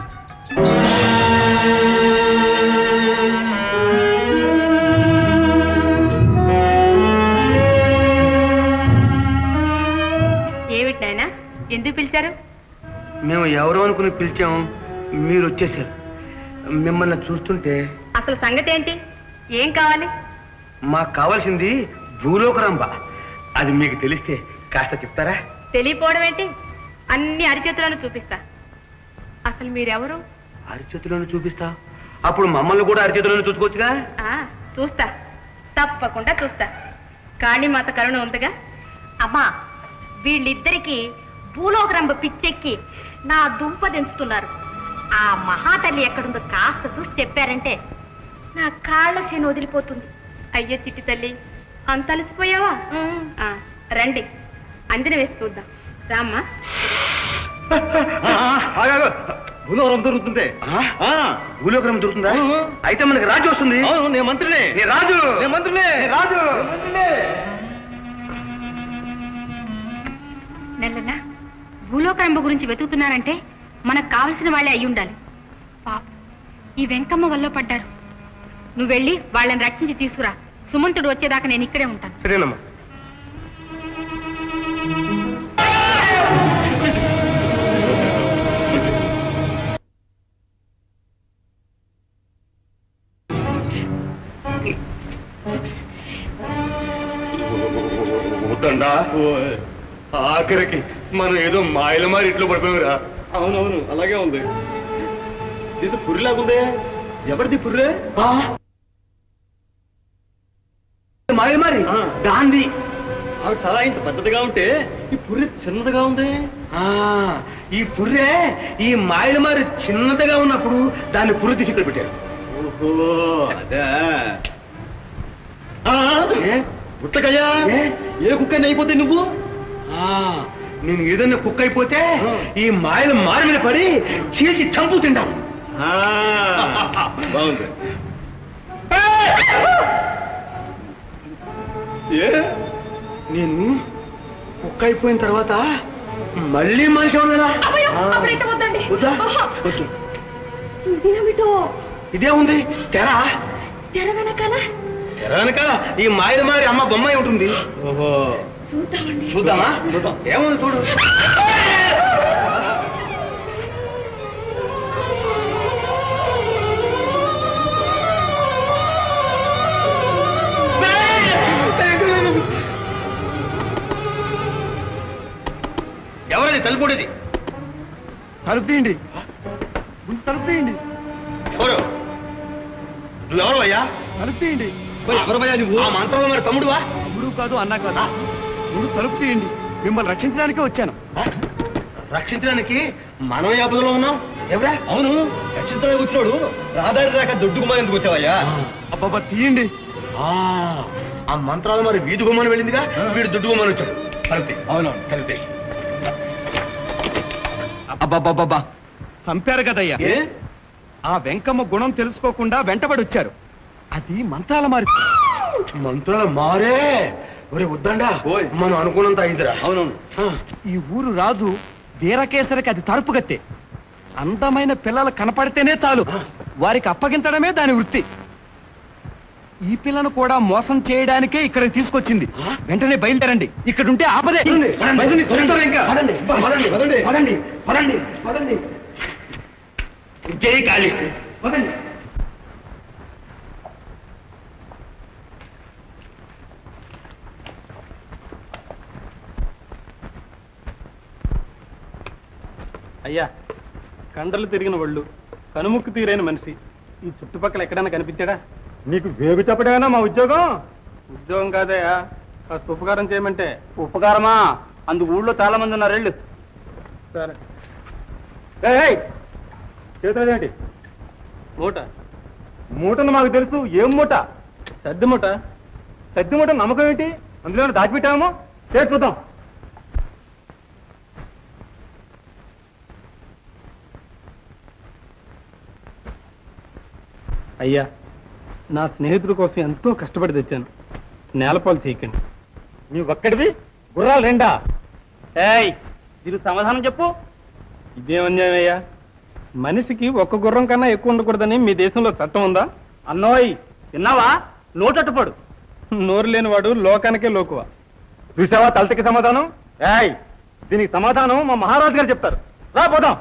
ఏమిటి నాయనా, ఎందుకు పిలిచారు? మేము ఎవరో అనుకుని పిలిచాము, మీరు వచ్చేసారు. మిమ్మల్ని చూస్తుంటే అసలు సంగతి ఏంటి, ఏం కావాలి? మాకు కావాల్సింది భూలోకరంబ. అది మీకు తెలిస్తే కాస్త చెప్తారా? తెలియపోవడం ఏంటి, అన్ని అరిచేతులను చూపిస్తా. అసలు మీరెవరు? అరిచేతులను చూపిస్తా? అప్పుడు మమ్మల్ని కూడా అరిచేతులను చూసుకోవచ్చుగా? చూస్తా, తప్పకుండా చూస్తా. కాళీమాత కరుణ ఉందిగా. అమ్మా, వీళ్ళిద్దరికి భూలోకరంబ పిచ్చెక్కి నా దుంప దించుతున్నారు. ఆ మహాతల్లి ఎక్కడుందో కాస్త చూసి చెప్పారంటే నా కాళ్ళ చేను వదిలిపోతుంది. అయ్యో చిట్టి తల్లి, అంత అలసిపోయావా? రండి, అందిన వేసి చూద్దాం. రామ్మా. భూలోకరం దొరుకుతుంది. భూలోకరం దొరుకుతుందా? అయితే మనకి రాజు వస్తుంది. నేను మంత్రినే. నేను రాజు. నేను మంత్రినే. రాజు. నెల్లన్న, భూలోకరంబ గురించి వెతుకుతున్నారంటే మనకు కావలసిన వాళ్ళే అయి ఉండాలి. పాప, ఈ వెంకమ్మ వల్ల పడ్డారు. నువ్వు వెళ్ళి వాళ్ళని రక్షించి తీసుకురా. సుమంతుడు వచ్చేదాకా నేను ఇక్కడే ఉంటాను. సరేనమ్మా. ఆఖరికి మనం ఏదో మాయల మారి ఇంట్లో పడిపోయారా? అవునవును అలాగే ఉంది. ఇది పురిలాగుందే, ఎవరిది పుర్రే? మాయల మారి గాంధీ. ఆవిడ తల ఇంత పెద్దదిగా ఉంటే ఈ పుర్రె చిన్నదిగా ఉంది. ఈ పుర్రె ఈ మాయల మారి చిన్నదిగా ఉన్నప్పుడు దాన్ని పుర్రె తీసి ఇక్కడ పెట్టారు. ఓహో అదే. గుట్టకయ్యా, ఏ కుక్కని అయిపోతే నువ్వు? నేను ఏదైనా కుక్క అయిపోతే ఈ మాయల మారి మీద పడి చీల్చి చంపు తింటాం. బాగుంది. ఏ నేను కుక్క అయిపోయిన తర్వాత మళ్ళీ మనిషి అవునా? ఇదే ఉంది తెరా. తెర వెనకాల తెర వెనకాల ఈ మాయల మారి అమ్మ బొమ్మాయి ఉంటుంది. ఓహో చూద్దామా? చూద్దాం. ఏముంది చూడు. ఎవరది తలుపుడేది? తలుపు తీయండి, ముందు తలుపు తీయండి, ఎవరు? నువ్వెవరు అయ్యా? తలుపు తీయండి. ఎవరు భయ్యా నువ్వు? ఆ మంత్రంలో మరి తమ్ముడువా? తమ్ముడు కాదు, అన్నా కాదు. ముందు తలుపు తీయండి, మిమ్మల్ని రక్షించడానికే వచ్చాను. రక్షించడానికి మనం ఏ ఆపదలో ఉన్నాం? ఎవరా? అవును, రక్షించడానికి వచ్చినాడు రాదారి రాక దొడ్డుకుమా ఎందుకు వచ్చావయ్యా? అబ్బాబా తీయండి. ఆ మంత్రాలు మరి వీధి గుమ్మని వెళ్ళిందిగా, వీడు దొడ్డు గుమ్మని వచ్చాడు. కలిపి అవునవును కలిపి. అబ్బాబాబా చంపారు కదయ్యా. ఏ ఆ వెంకమ్మ గుణం తెలుసుకోకుండా వెంటబడి వచ్చారు. అది మంత్రాల మారి. మంత్రాలు మారే ఒరే వద్దండా, మనం అనుకున్నంత అయిందిరా. అవునవును. ఈ ఊరు రాజు వీరకేసరికి అది తలుపుగత్తే. అందమైన పిల్లలు కనపడితేనే చాలు వారికి అప్పగించడమే దాని వృత్తి. ఈ పిల్లను కూడా మోసం చేయడానికే ఇక్కడికి తీసుకొచ్చింది. వెంటనే బయలుదేరండి, ఇక్కడుంటే ఆపదే. జై కాళీ. పదండి. అయ్యా, కండలు తిరిగిన ఒళ్ళు, కనుముక్కు తీరైన మనిషి ఈ చుట్టుపక్కల ఎక్కడైనా కనిపించాడా? నీకు వేగు చెప్పడమేనా మా ఉద్యోగం? ఉద్యోగం కాదయ్యా, కాస్త ఉపకారం చేయమంటే. ఉపకారమా? అందుకు ఊళ్ళో చాలా మంది ఉన్నారు. వెళ్ళు. సరే. చేతులేంటి? మూట. మూటను మాకు తెలుసు. ఏం మూట? సర్ది మూట. సద్ది మూట నమ్మకం ఏంటి? అందులో దాచిపెట్టామో చేసి చూద్దాం. అయ్యా, నా స్నేహితుడి కోసం ఎంతో కష్టపడి తెచ్చాను, నేలపాలు చేయకండి. నీ ఒక్కడివి గుర్రాలు రెండా? ఏయ్, దీనికి సమాధానం చెప్పు. ఇదేం అన్యాయం అయ్యా? మనిషికి ఒక్క గుర్రం కన్నా ఎక్కువ ఉండకూడదని మీ దేశంలో చట్టం ఉందా? అన్నోయ్, విన్నావా? నోటట్టుపడు. నోరు లేనివాడు లోకానికే లోకువా. చూసావా తలతకి సమాధానం? ఏయ్, దీనికి సమాధానం మా మహారాజు గారు చెప్తారు. రా పోదాం.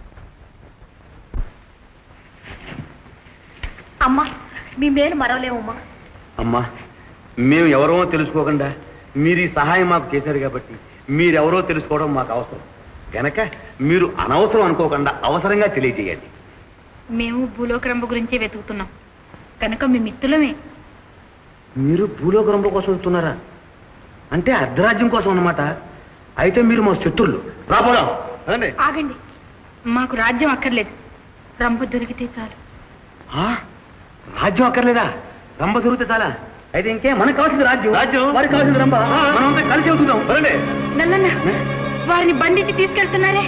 అమ్మా, మీ మేలు మరవలేమమ్మా. అమ్మా, మేము ఎవరో తెలుసుకోకుండా మీరు ఈ సహాయం మాకు చేశారు కాబట్టి మీరెవరో తెలుసుకోవడం మాకు అవసరం కనుక మీరు అనవసరం అనుకోకుండా అవసరంగా తెలియజేయండి. మేము భూలోకరంభ గురించే వెతుకుతున్నాం కనుక మీ మిత్రులమే. మీరు భూలోకరంభ కోసం వెళ్తున్నారా? అంటే అర్ధరాజ్యం కోసం అన్నమాట. అయితే మీరు మా శత్రులు. రాబోదాం. ఆగండి, మాకు రాజ్యం అక్కర్లేదు, రంభ దొరికితే చాలు. రాజ్యం అక్కర్లేదా? రంభ దొరికితే చాలా. అయితే ఇంకే మనకు కావాల్సింది రాజ్యం. రాజ్యం వారికి కావాల్సింది రంభ. మనంతా కలిసి అవుతున్నాం. నల్లన్న, వారిని బంధించి తీసుకెళ్తున్నారే.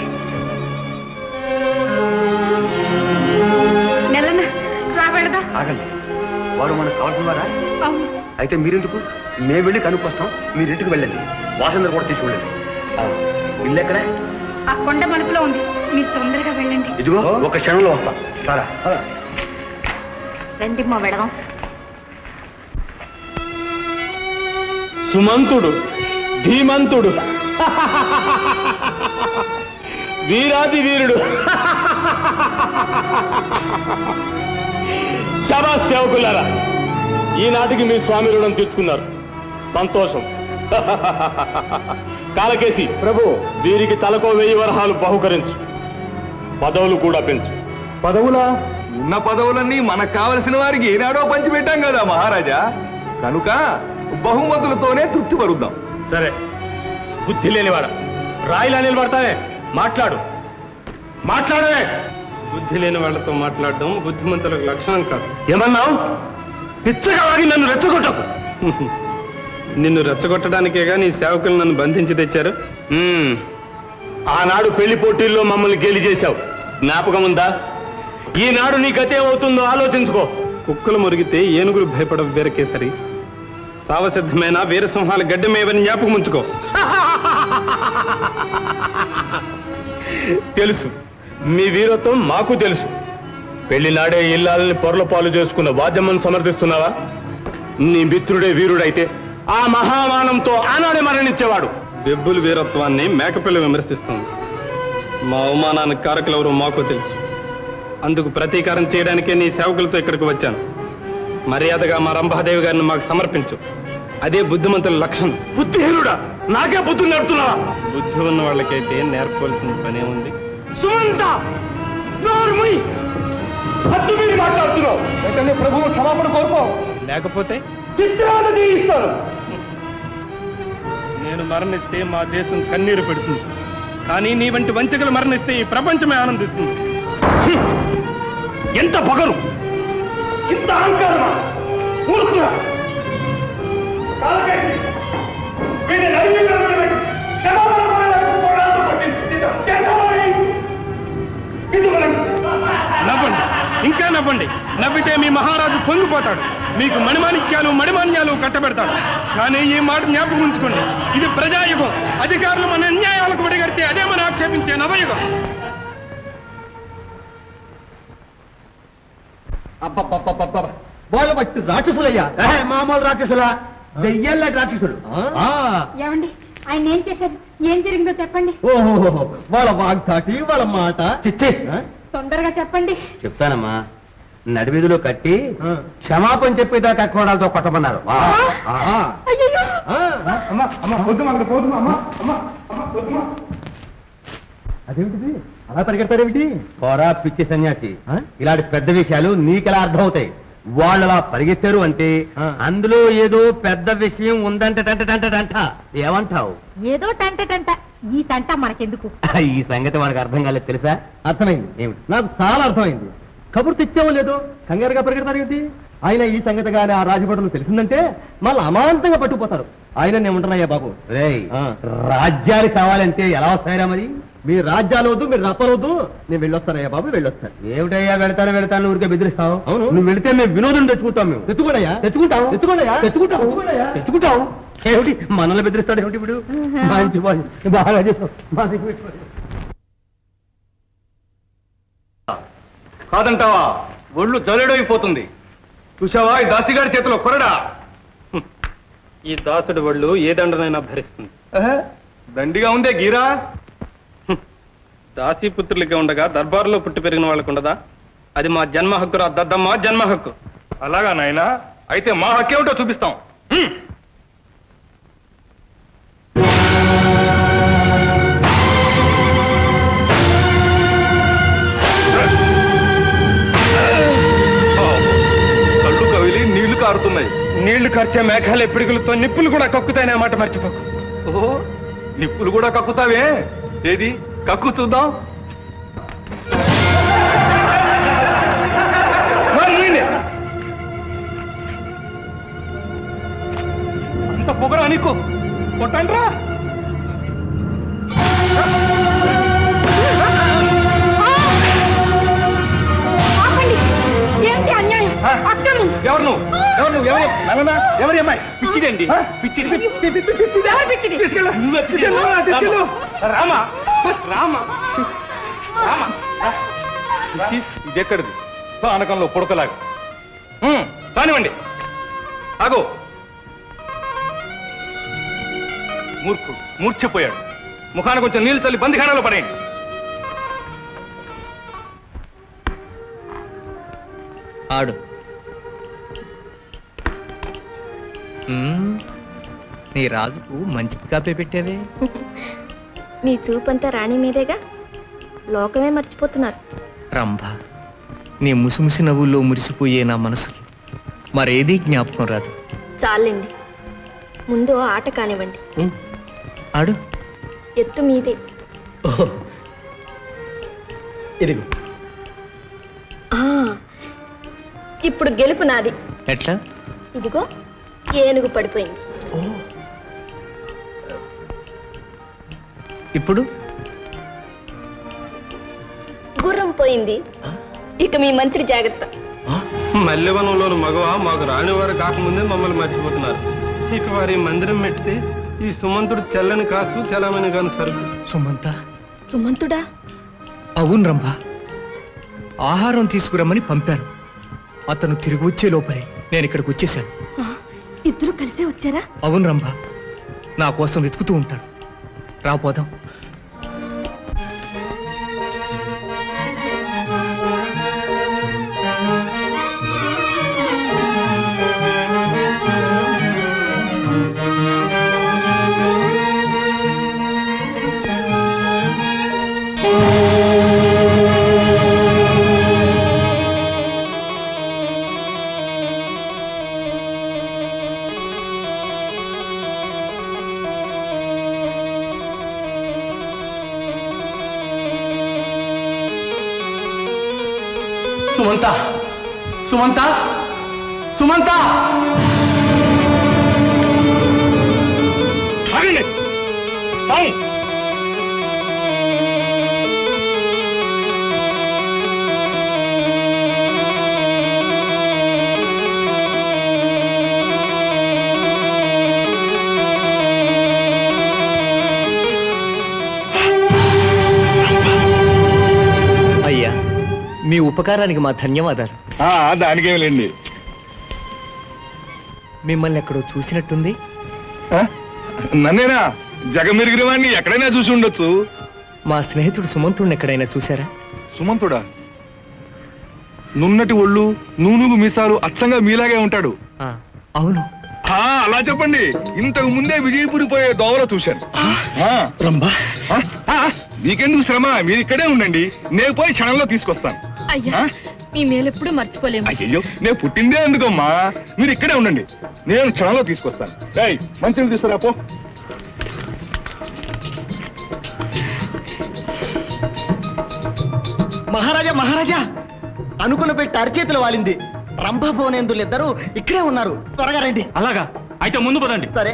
నెల్లన్న, రాబెడదా? ఆగండి, వాడు మనకు కావాల్సిన వారా? అవును. అయితే మీరెందుకు? మేము వెళ్ళి కనుక్కొస్తాం, మీరు ఇంటికి వెళ్ళండి. వాసందరు కూడా తీసుకెళ్ళండి. ఇల్లు ఎక్కడ? ఆ కొండ మలుపులో ఉంది, మీరు తొందరగా వెళ్ళండి. ఇదిగో ఒక క్షణంలో వస్తాం. సరే రండి మా వెడదాం. సుమంతుడు, ధీమంతుడు, వీరాది వీరుడు, శభాష్ సేవకులారా, ఈనాటికి మీ స్వామి రుణం తీర్చుకున్నారు. సంతోషం. కాలకేసి ప్రభు వీరికి తలకో వెయ్యి వరహాలు బహుకరించు, పదవులు కూడా పెంచు. పదవులా? ఉన్న పదవులన్నీ మనకు కావలసిన వారికి ఏనాడో పంచిపెట్టాం కదా మహారాజా, కనుక బహుమతులతోనే తృప్తి పరుద్దాం. సరే, బుద్ధి లేనివాడ రాయిలా నిలబడతానే, మాట్లాడు మాట్లాడవే. బుద్ధి లేని వాళ్ళతో మాట్లాడడం బుద్ధిమంతులకు లక్షణం కాదు. ఏమన్నావు? పిచ్చగా వాగి నన్ను రెచ్చగొట్టకు. నిన్ను రెచ్చగొట్టడానికేగా నీ సేవకులు నన్ను బంధించి తెచ్చారు. మ్మ్. ఆనాడు పెళ్లి పోటీల్లో మమ్మల్ని గేలి చేశావు, జ్ఞాపకం ఉందా? ఈనాడు నీ గతే అవుతుందో ఆలోచించుకో. కుక్కలు మురిగితే ఏనుగులు భయపడవు వీరకేసరి. సావసిద్ధమైన వీరసింహాల గడ్డమేవని జ్ఞాపకం ఉంచుకో. తెలుసు, మీ వీరత్వం మాకు తెలుసు. పెళ్లి నాడే ఇల్లాలని పొరల పాలు చేసుకున్న వాద్యమ్మను సమర్థిస్తున్నావా? నీ మిత్రుడే వీరుడైతే ఆ మహామానంతో ఆనాడే మరణించేవాడు. బెబ్బుల వీరత్వాన్ని మేకపిల్ల విమర్శిస్తుంది. మా అవమానానికి కారకులెవరో మాకు తెలుసు. అందుకు ప్రతీకారం చేయడానికే నీ సేవకులతో ఇక్కడికి వచ్చాను. మర్యాదగా మా రంభాదేవి గారిని మాకు సమర్పించు. అదే బుద్ధిమంతుల లక్షణం. బుద్ధిహీనుడా, నాకే బుద్ధులు నేర్పుతున్నావా? బుద్ధి ఉన్న వాళ్ళకైతే నేర్పవలసిన పనే ఉంది. సుమంత, నోర్ముయ్! హద్దు మీరి మాట్లాడుతున్నావు. వెంటనే ప్రభువు క్షమాపణ కోరుకో, లేకపోతే చిత్రాలు తీయిస్తాను. నేను మరణిస్తే మా దేశం కన్నీరు పెడుతుంది, కానీ నీ వంటి వంచకులు మరణిస్తే ఈ ప్రపంచమే ఆనందిస్తుంది. ఎంత పొగరు, ఇంత అహంకారమా? మూర్ఖుడా! కాలకేసి, వీడిని నడిమి నిలబెట్టి క్షమాపణ కోరడానికి పోరాటం పట్టింది. చేద్దామని. ఇది మనం. నవ్వండి, ఇంకా నవ్వండి. నవ్వితే మీ మహారాజు పొంగిపోతాడు, మీకు మణిమాణిక్యాలు మణిమాన్యాలు కట్టబెడతాడు. కానీ ఈ మాట జ్ఞాపకం ఉంచుకోండి, ఇది ప్రజాయుగం. అధికారులు మన అన్యాయాలకు విడగడితే అదే మన ఆక్షేపించే నవయుగం. వాళ్ళు బట్టి రాక్షసులయ్యా, మామూలు రాక్షసులా, దెయ్యాల రాక్షసులు. ఏమండి, ఆయన ఏం చేశారు? ఏం జరిగిందో చెప్పండి. ఓహో, వాళ్ళ వాగ్దాటి, వాళ్ళ మాట. చిచ్చే, తొందరగా చెప్పండి. చెప్తానమ్మా. నడివీధిలో కట్టి క్షమాపణ చెప్పేదాకా కోడాలతో కొట్టమన్నారు. అయ్యయ్యో! అదేమిటిది అలా పరిగెడతారేమిటి? పోరా పిచ్చి సన్యాసి, ఇలాంటి పెద్ద విషయాలు నీకెలా అర్థమవుతాయి? వాళ్ళు అలా పరిగెత్తారు అంటే అందులో ఏదో పెద్ద విషయం ఉందంట. టంట ఏమంటావు? ఏదో టంట టంట, ఈ టంట మనకెందుకు? ఈ సంగతి మనకు అర్థం కాలేదు తెలుసా? అర్థమైంది, ఏమిటి? నాకు చాలా అర్థమైంది. కబురు తెచ్చావో లేదో కంగారుగా పరిగెడతారేమిటి? ఆయన ఈ సంగతి గాని ఆ రాజభటులు తెలిసిందంటే మళ్ళీ అమాంతంగా పట్టుకుపోతారు. ఆయన నేను ఉంటున్నాయ్యా బాబు. రేయ్, రాజ్యాలు కావాలంటే ఎలా వస్తాయిరా మరి? మీ రాజ్యాలు వద్దు, మీరు రప్పలవద్దు, నేను వెళ్ళొస్తానయ్యా బాబు, వెళ్ళొస్తాను. ఏమిటయ్యా వెళ్తాను వెళ్తాను ఊరికే బెదిరిస్తావు? అవును, నువ్వు వెళితే మేము వినోదం తెచ్చుకుంటాం. మేము తెచ్చుకోనయ్యా, తెచ్చుకుంటాం తెచ్చుకోనయ్యా, తెచ్చుకుంటాం తెచ్చుకుంటాం ఏమిటి మనల్ని బెదిరిస్తాడు ఏమిటి ఇప్పుడు? మంచి బాగా బాగా చెప్పు. కాదంటావా? ఒళ్ళు జల్లెడైపోతుంది. చూసావా ఈ దాసిగారి చేతిలో కొరడా? ఈ దాసుడి వాళ్ళు ఏ దండనైనా భరిస్తుంది. దండిగా ఉందే గీరా. దాసీపుత్రులకి ఉండగా దర్బారులో పుట్టి పెరిగిన వాళ్ళకు ఉండదా? అది మా జన్మ హక్కు రా దద్దమ్మ, జన్మ హక్కు. అలాగా నాయనా, అయితే మా హక్కేమిటో చూపిస్తాం. కళ్ళు కవిలి నీళ్లు కారుతున్నాయి. నీళ్లు ఖర్చే మేఘాలే పిడుగులతో నిప్పులు కూడా కక్కుతాయనే మాట మర్చిపోకు. ఓహో, నిప్పులు కూడా కక్కుతావే? ఏది కక్కు చూద్దాం. అంత పొగరా నీకు? కొట్టండ్రా. ఆపండి! ఏంటి అన్యాయం, అక్రమం! ఎవరు నువ్వు? ఎవరు నువ్వు? ఎవరు? నల్లనా? ఎవరి అమ్మాయి? పిచ్చిదండి, పిచ్చిది. ఎవరు పిచ్చిది? నువ్వే పిచ్చిది. రామా రామా రామా ఇది ఎక్కడిది? పానకంలో పుడకలాగా. కానివ్వండి. ఆగో, మూర్ఖుడు మూర్ఛపోయాడు. ముఖాన కొంచెం నీళ్లు చల్లి బందిఖానాలో పడేయండి. ఆడు. మ్మ్. నీ రాజుకు మంచి కాపే పెట్టావే. నీ చూపంతా రాణి మీదేగా, లోకమే మర్చిపోతున్నారు. రంభ, నీ ముసిముసి నవ్వుల్లో మురిసిపోయే నా మనసుకి మరేదీ జ్ఞాపకం రాదు. చాలండి, ముందు ఆట కానివ్వండి. ఆడు. ఎత్తు మీదే. ఇదిగో. ఇప్పుడు గెలుపు నాది. ఎట్లా? ఇదిగో ఏనుగు పడిపోయింది. ఇప్పుడు గుర్రం పోయింది. ఇక మీ మంత్రి జాగ్రత్త. మల్లెవనంలోని మగవ మాకు రానివారు కాకముందే మమ్మల్ని మర్చిపోతున్నారు. ఇక వారి మందిరం మెట్టితే ఈ సుమంతుడు చెల్లని కాసు చలమని కాని సరుకు. సుమంత? సుమంతుడా? అవును రంభ, ఆహారం తీసుకురమ్మని పంపాను. అతను తిరిగి వచ్చే లోపలే నేను ఇక్కడికి వచ్చేసాను. ఇద్దరు కలిసే వచ్చారా? అవును రంభ, నా కోసం వెతుకుతూ ఉంటాడు. రాపోదాం. సుమంత, సుమంత, సుమంత! ఆగండి! ఆగు! అయ్యా, మీ ఉపకారానికి మా ధన్యవాదాలు. దానికేమిలేండి. మిమ్మల్ని ఎక్కడో చూసినట్టుంది. నన్నేనా? జగమెరిగిన వాడిని ఎక్కడైనా చూసి ఉండొచ్చు. మా స్నేహితుడు సుమంతుడిని ఎక్కడైనా చూసారా? సుమంతుడా? నున్నటి ఒళ్ళు, నూనుగు మీసాలు, అచ్చంగా మీలాగే ఉంటాడు. అవును. అలా చెప్పండి. ఇంతకు ముందే విజయపురి పోయే దోవలో చూశాను. మీకెందుకు శ్రమ, మీరు ఇక్కడే ఉండండి, నేను పోయి క్షణంలో తీసుకొస్తాను. అయ్యా, మీ మేలెప్పుడు మర్చిపోలేము. అయ్యో, నేను పుట్టిందే ఎందుకమ్మా, మీరు ఇక్కడే ఉండండి, నేను క్షణంలో తీసుకొస్తాను. ఏయ్, మంచిగా తీసుకురా పో. మహారాజా, మహారాజా, అనుకున్న పెట్టి అరచేతులు వాలింది. రంభ భువనేందులు ఇద్దరు ఇక్కడే ఉన్నారు. త్వరగా రండి. అలాగా? అయితే ముందు పదండి. సరే.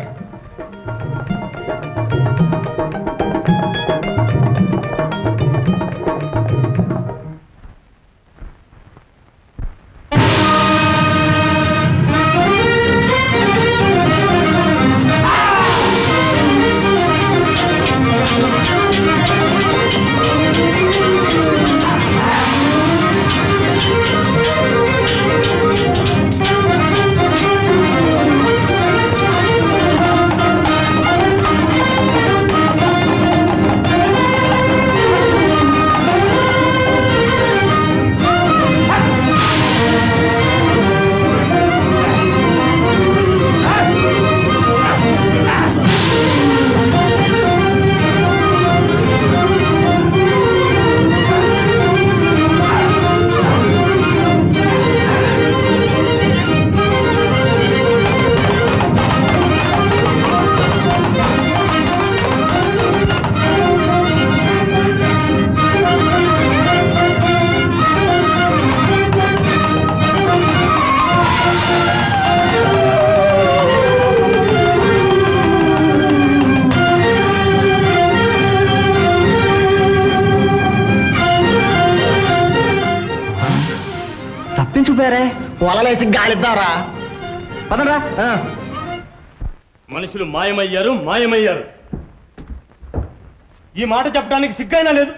తప్పించుపోయారే, వలలేసి గాలిద్దారా. పదరా. మనుషులు మాయమయ్యారు, మాయమయ్యారు. ఈ మాట చెప్పడానికి సిగ్గైనా లేదు.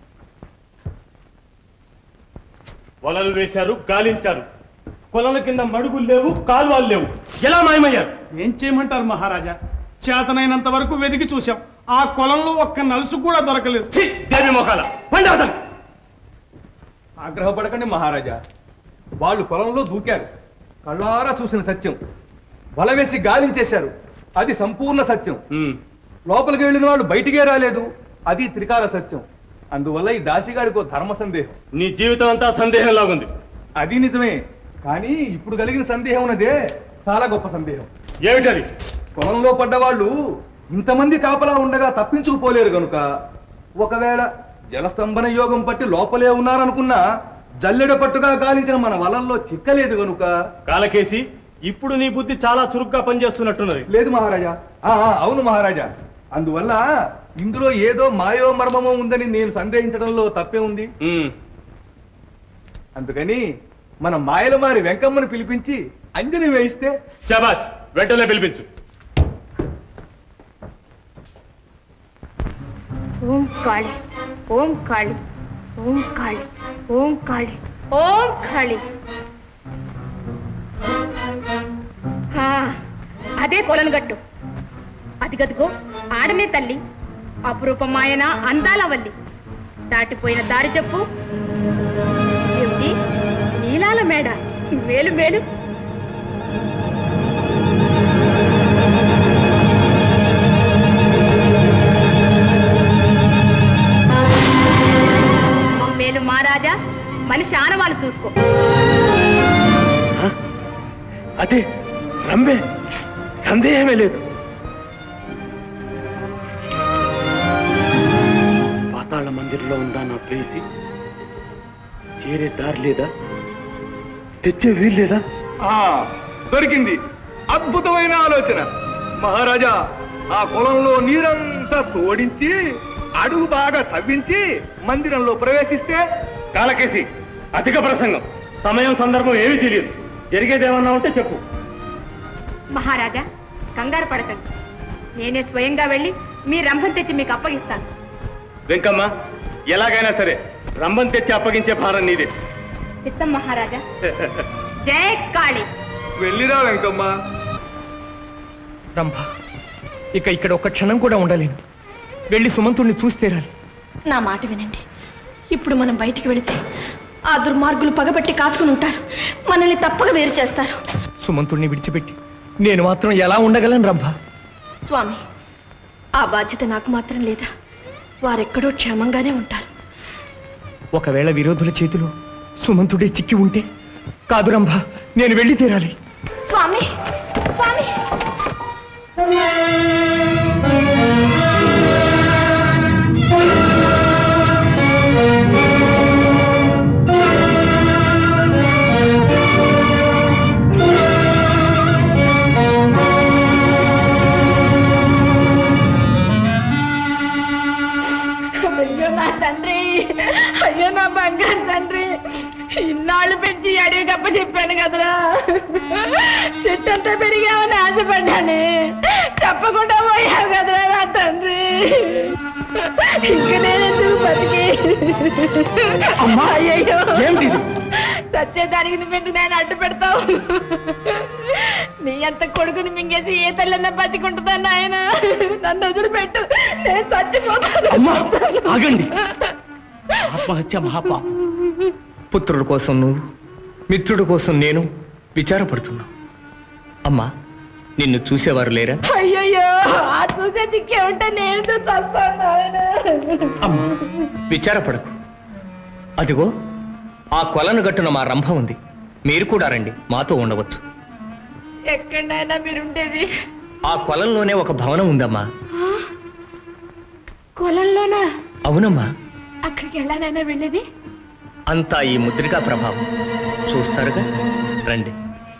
వలలు వేశారు, గాలించారు, కొలల కింద మడుగులు లేవు, కాలువలు లేవు. ఎలా మాయమయ్యారు? ఏం చేయమంటారు మహారాజా, చేతనైనంత వరకు వెతికి చూశాం. ఆ కొలంలో ఒక్క నలుసు కూడా దొరకలేదు. దేవి మొఖాల పండాదం. ఆగ్రహపడకండి మహారాజా, వాళ్ళు పొలంలో దూకారు, కళ్ళారా చూసిన సత్యం. వల వేసి గాలించేశారు, అది సంపూర్ణ సత్యం. లోపలికి వెళ్ళిన వాళ్ళు బయటికే రాలేదు, అది త్రికాల సత్యం. అందువల్ల ఈ దాసిగాడికి ధర్మ సందేహం. నీ జీవితం అంతా సందేహం లాగుంది. అది నిజమే, కానీ ఇప్పుడు కలిగిన సందేహం ఉన్నదే చాలా గొప్ప సందేహం. ఏమిటది? పొలంలో పడ్డవాళ్ళు ఇంతమంది కాపలా ఉండగా తప్పించుకుపోలేరు గనుక ఒకవేళ జలస్తంభన యోగం పట్టి లోపలే ఉన్నారనుకున్నా జల్లెడ పట్టుగా గాలించిన మన వలల్లో చిక్కలేదు గనుక. కాలకేసి, ఇప్పుడు నీ బుద్ధి చాలా చురుగ్గా పనిచేస్తున్నట్టున్నది. లేదు మహారాజా. ఆ అవును మహారాజా. అందువల్ల ఇందులో ఏదో మాయో మర్మమో ఉందని నేను సందేహించడంలో తప్పే ఉంది. అందుకని మన మాయల మారి వెంకమ్మను పిలిపించి అంజని వేయిస్తే. శబాష్, వెంటనే పిలిపించు. ఓం కాళి, ఓం కాళి, ఓం కాళి, ఓం కాళి, ఓం కాళి. అదే కొలనుగట్టు. అది గదుగో ఆడనే తల్లి, అపురూపమాయన అందాల వల్లి. దాటిపోయిన దారి చెప్పు. ఏమిటి నీలాల మేడ? మేలు మేలు. మేలు మహారాజా, మనిషి ఆనవాళ్ళు చూసుకో. అదే రంబే, సందేహమే లేదు. పాతాళ మందిర్లో ఉందా నా ప్రేసి? చేరే దారి లేదా? తెచ్చే వీలు లేదా? దొరికింది. అద్భుతమైన ఆలోచన మహారాజా. ఆ పొలంలో నీరంతా తోడించి అడుగు బాగా తవ్వించి మందిరంలో ప్రవేశిస్తే. కాలకేసి, అధిక ప్రసంగం. సమయం సందర్భం ఏమీ తెలియదు. జరిగేదేమన్నా ఉంటే చెప్పు. మహారాజా, కంగారు పడకండి. నేనే స్వయంగా వెళ్ళి మీ రంభం తెచ్చి మీకు అప్పగిస్తాను. వెంకమ్మ, ఎలాగైనా సరే రంభం తెచ్చి అప్పగించే భారం నీదే. చిత్తం మహారాజా. జై కాళి. వెళ్ళిరా వెంకమ్మ. రంభ, ఇక ఇక్కడ ఒక్క క్షణం కూడా ఉండలేను. వెళ్ళి సుమంతుడిని చూసి తీరాలి. నా మాట వినండి. ఇప్పుడు మనం బయటికి వెళితే ఆ దుర్మార్గులు పగబట్టి కాచుకుని ఉంటారు. మనల్ని తప్పక వేరు చేస్తారు. సుమంతుడిని విడిచిపెట్టి నేను మాత్రం ఎలా ఉండగలను రంభ? స్వామి, ఆ బాధ్యత నాకు మాత్రం లేదా? వారెక్కడో క్షేమంగానే ఉంటారు. ఒకవేళ విరోధుల చేతిలో సుమంతుడే చిక్కి ఉంటే? కాదు రంభ, నేను వెళ్ళి తీరాలి. స్వామి, స్వామి. అయ్యో నా తండ్రి, అయ్యో నా బంగారు తండ్రి, ఇన్నాళ్ళు పెంచి అడవి కప్ప చెప్పాను కదరా. చెట్టంతా పెరిగామని ఆశపడ్డానే, చెప్పకుండా పోయావు కదరా నా తండ్రి. ఇంక నేనెందుకు బతికి? అయ్యో, సత్యదానికి నువ్వెందుకు నేను అడ్డు పెడతావు? నీ అంత కొడుకుని మింగేసి ఏ తల్లన్నా బతికుంటుందని ఆయన నన్ను వదిలిపెట్టు, నేను చచ్చిపోతాను. ఆగండి. ఆత్మహత్య మహాపాపం. పుత్రుడి కోసం నువ్వు, మిత్రుడి కోసం నేను విచారపడుతున్నా. అమ్మా, నిన్ను చూసేవారు లేరా? అయ్యయ్యో, ఆ చూసే దిక్కే ఉంటే నేను చస్తాను ఆయన. అమ్మా, విచారపడకు. అదిగో ఆ కొలను గట్టున మా రంభ ఉంది. మీరు కూడా రండి, మాతో ఉండవచ్చు. ఎక్కడైనా మీరుండేది? ఆ కొలంలోనే ఒక భవనం ఉందమ్మా. కొలంలోనా? అవునమ్మా. అక్కడికి వెళ్ళానైనా వెళ్ళేది? అంతా ఈ ముద్రికా ప్రభావం. చూస్తారుగా, రండి.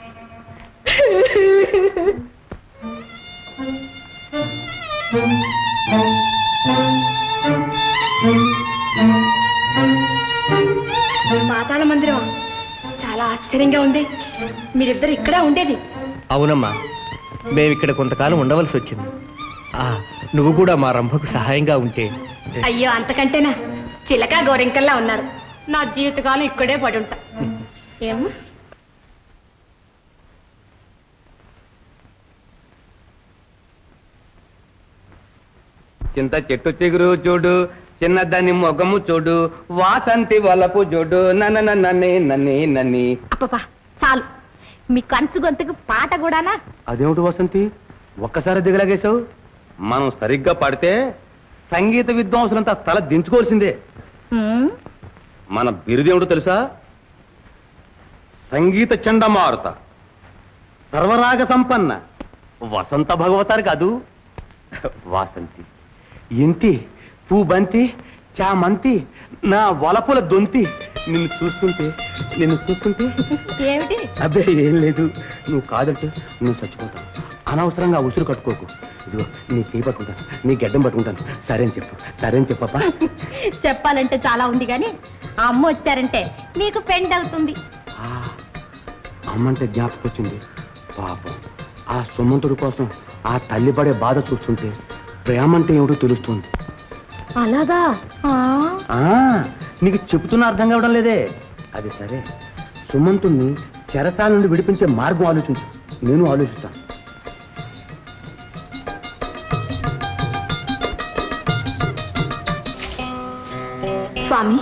పాతాళ మందిరం చాలా ఆశ్చర్యంగా ఉంది. మీరిద్దరు ఇక్కడ ఉండేది? అవునమ్మా, మేమిక్కడ కొంతకాలం ఉండవలసి వచ్చింది. ఆ నువ్వు కూడా మా రంభకు సహాయంగా ఉంటే. అయ్యో, అంతకంటేనా? చిలక గోరింకల్లా ఉన్నారు. నా జీవితకాలం ఇక్కడే పడుంటా. ఏమో, చింత చెట్టు చిగురు చూడు, చిన్నదాని మొగము చూడు, వాసంతి వలపు చూడు, నన్న నన్నే నన్నే నన్ని. అప్పపా చాలు, మీ కన్సు గొంతుకు పాట కూడానా? అదేమిటి వసంతి, ఒక్కసారి దిగలాగేశావు. మనం సరిగ్గా పాడితే సంగీత విద్వాంసులంతా తల దించుకోవాల్సిందే. మన బిరుదేవుడు తెలుసా? సంగీత చండమారుత, సర్వరాగ సంపన్న, వసంత భగవతారు కాదు, వాసంతి, ఇంటి పూబంతి, చామంతి, నా వలపుల దొంతి. నిన్ను చూస్తుంటే నిన్ను చూస్తుంటే ఏమిటి? అబ్బే ఏం లేదు. నువ్వు కాదంటే నువ్వు చచ్చిపోతావు. అనవసరంగా ఉసురు కట్టుకోకు. ఇదిగో నీ చేయి పట్టుకుంటాను, నీ గడ్డం పట్టుకుంటాను. సరే అని చెప్పు, సరే అని చెప్పప్పా. చెప్పాలంటే చాలా ఉంది కానీ ఆ అమ్మ వచ్చారంటే మీకు పెండ్ అవుతుంది. అమ్మంటే జ్ఞాపకం వచ్చింది. పాపం ఆ సుమంతుడి కోసం ఆ తల్లి పడే బాధ చూస్తుంటే ప్రేమంటే ఏమిటో తెలుస్తుంది. అలాగా? ఆ నీకు చెబుతున్న అర్థం కావడం లేదే. అది సరే, సుమంతుణ్ణి చెరసాల నుండి విడిపించే మార్గం ఆలోచించు. నేను ఆలోచిస్తాను. స్వామి,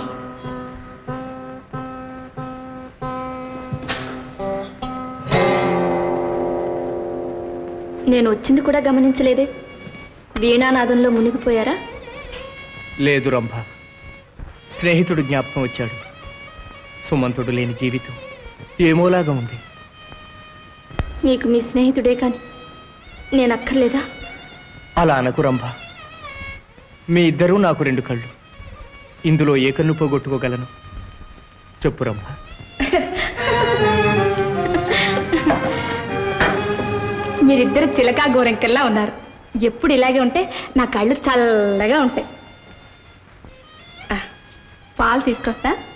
నేను వచ్చింది కూడా గమనించలేదే. వీణానాదంలో మునిగిపోయారా? లేదు రంభ, స్నేహితుడు జ్ఞాపకం వచ్చాడు. సుమంతుడు లేని జీవితం ఏమోలాగా ఉంది. మీకు మీ స్నేహితుడే కాని నేను అక్కర్లేదా? అలా అనకు రంభ. మీ ఇద్దరూ నాకు రెండు కళ్ళు. ఇందులో ఏ కన్ను పోగొట్టుకోగలను చెప్పు రంభ. మీరిద్దరు చిలకా గోరెంకల్లా ఉన్నారు. ఎప్పుడు ఇలాగే ఉంటే నా కళ్ళు చల్లగా ఉంటాయి. ఆ, పాలు తీసుకొస్తా.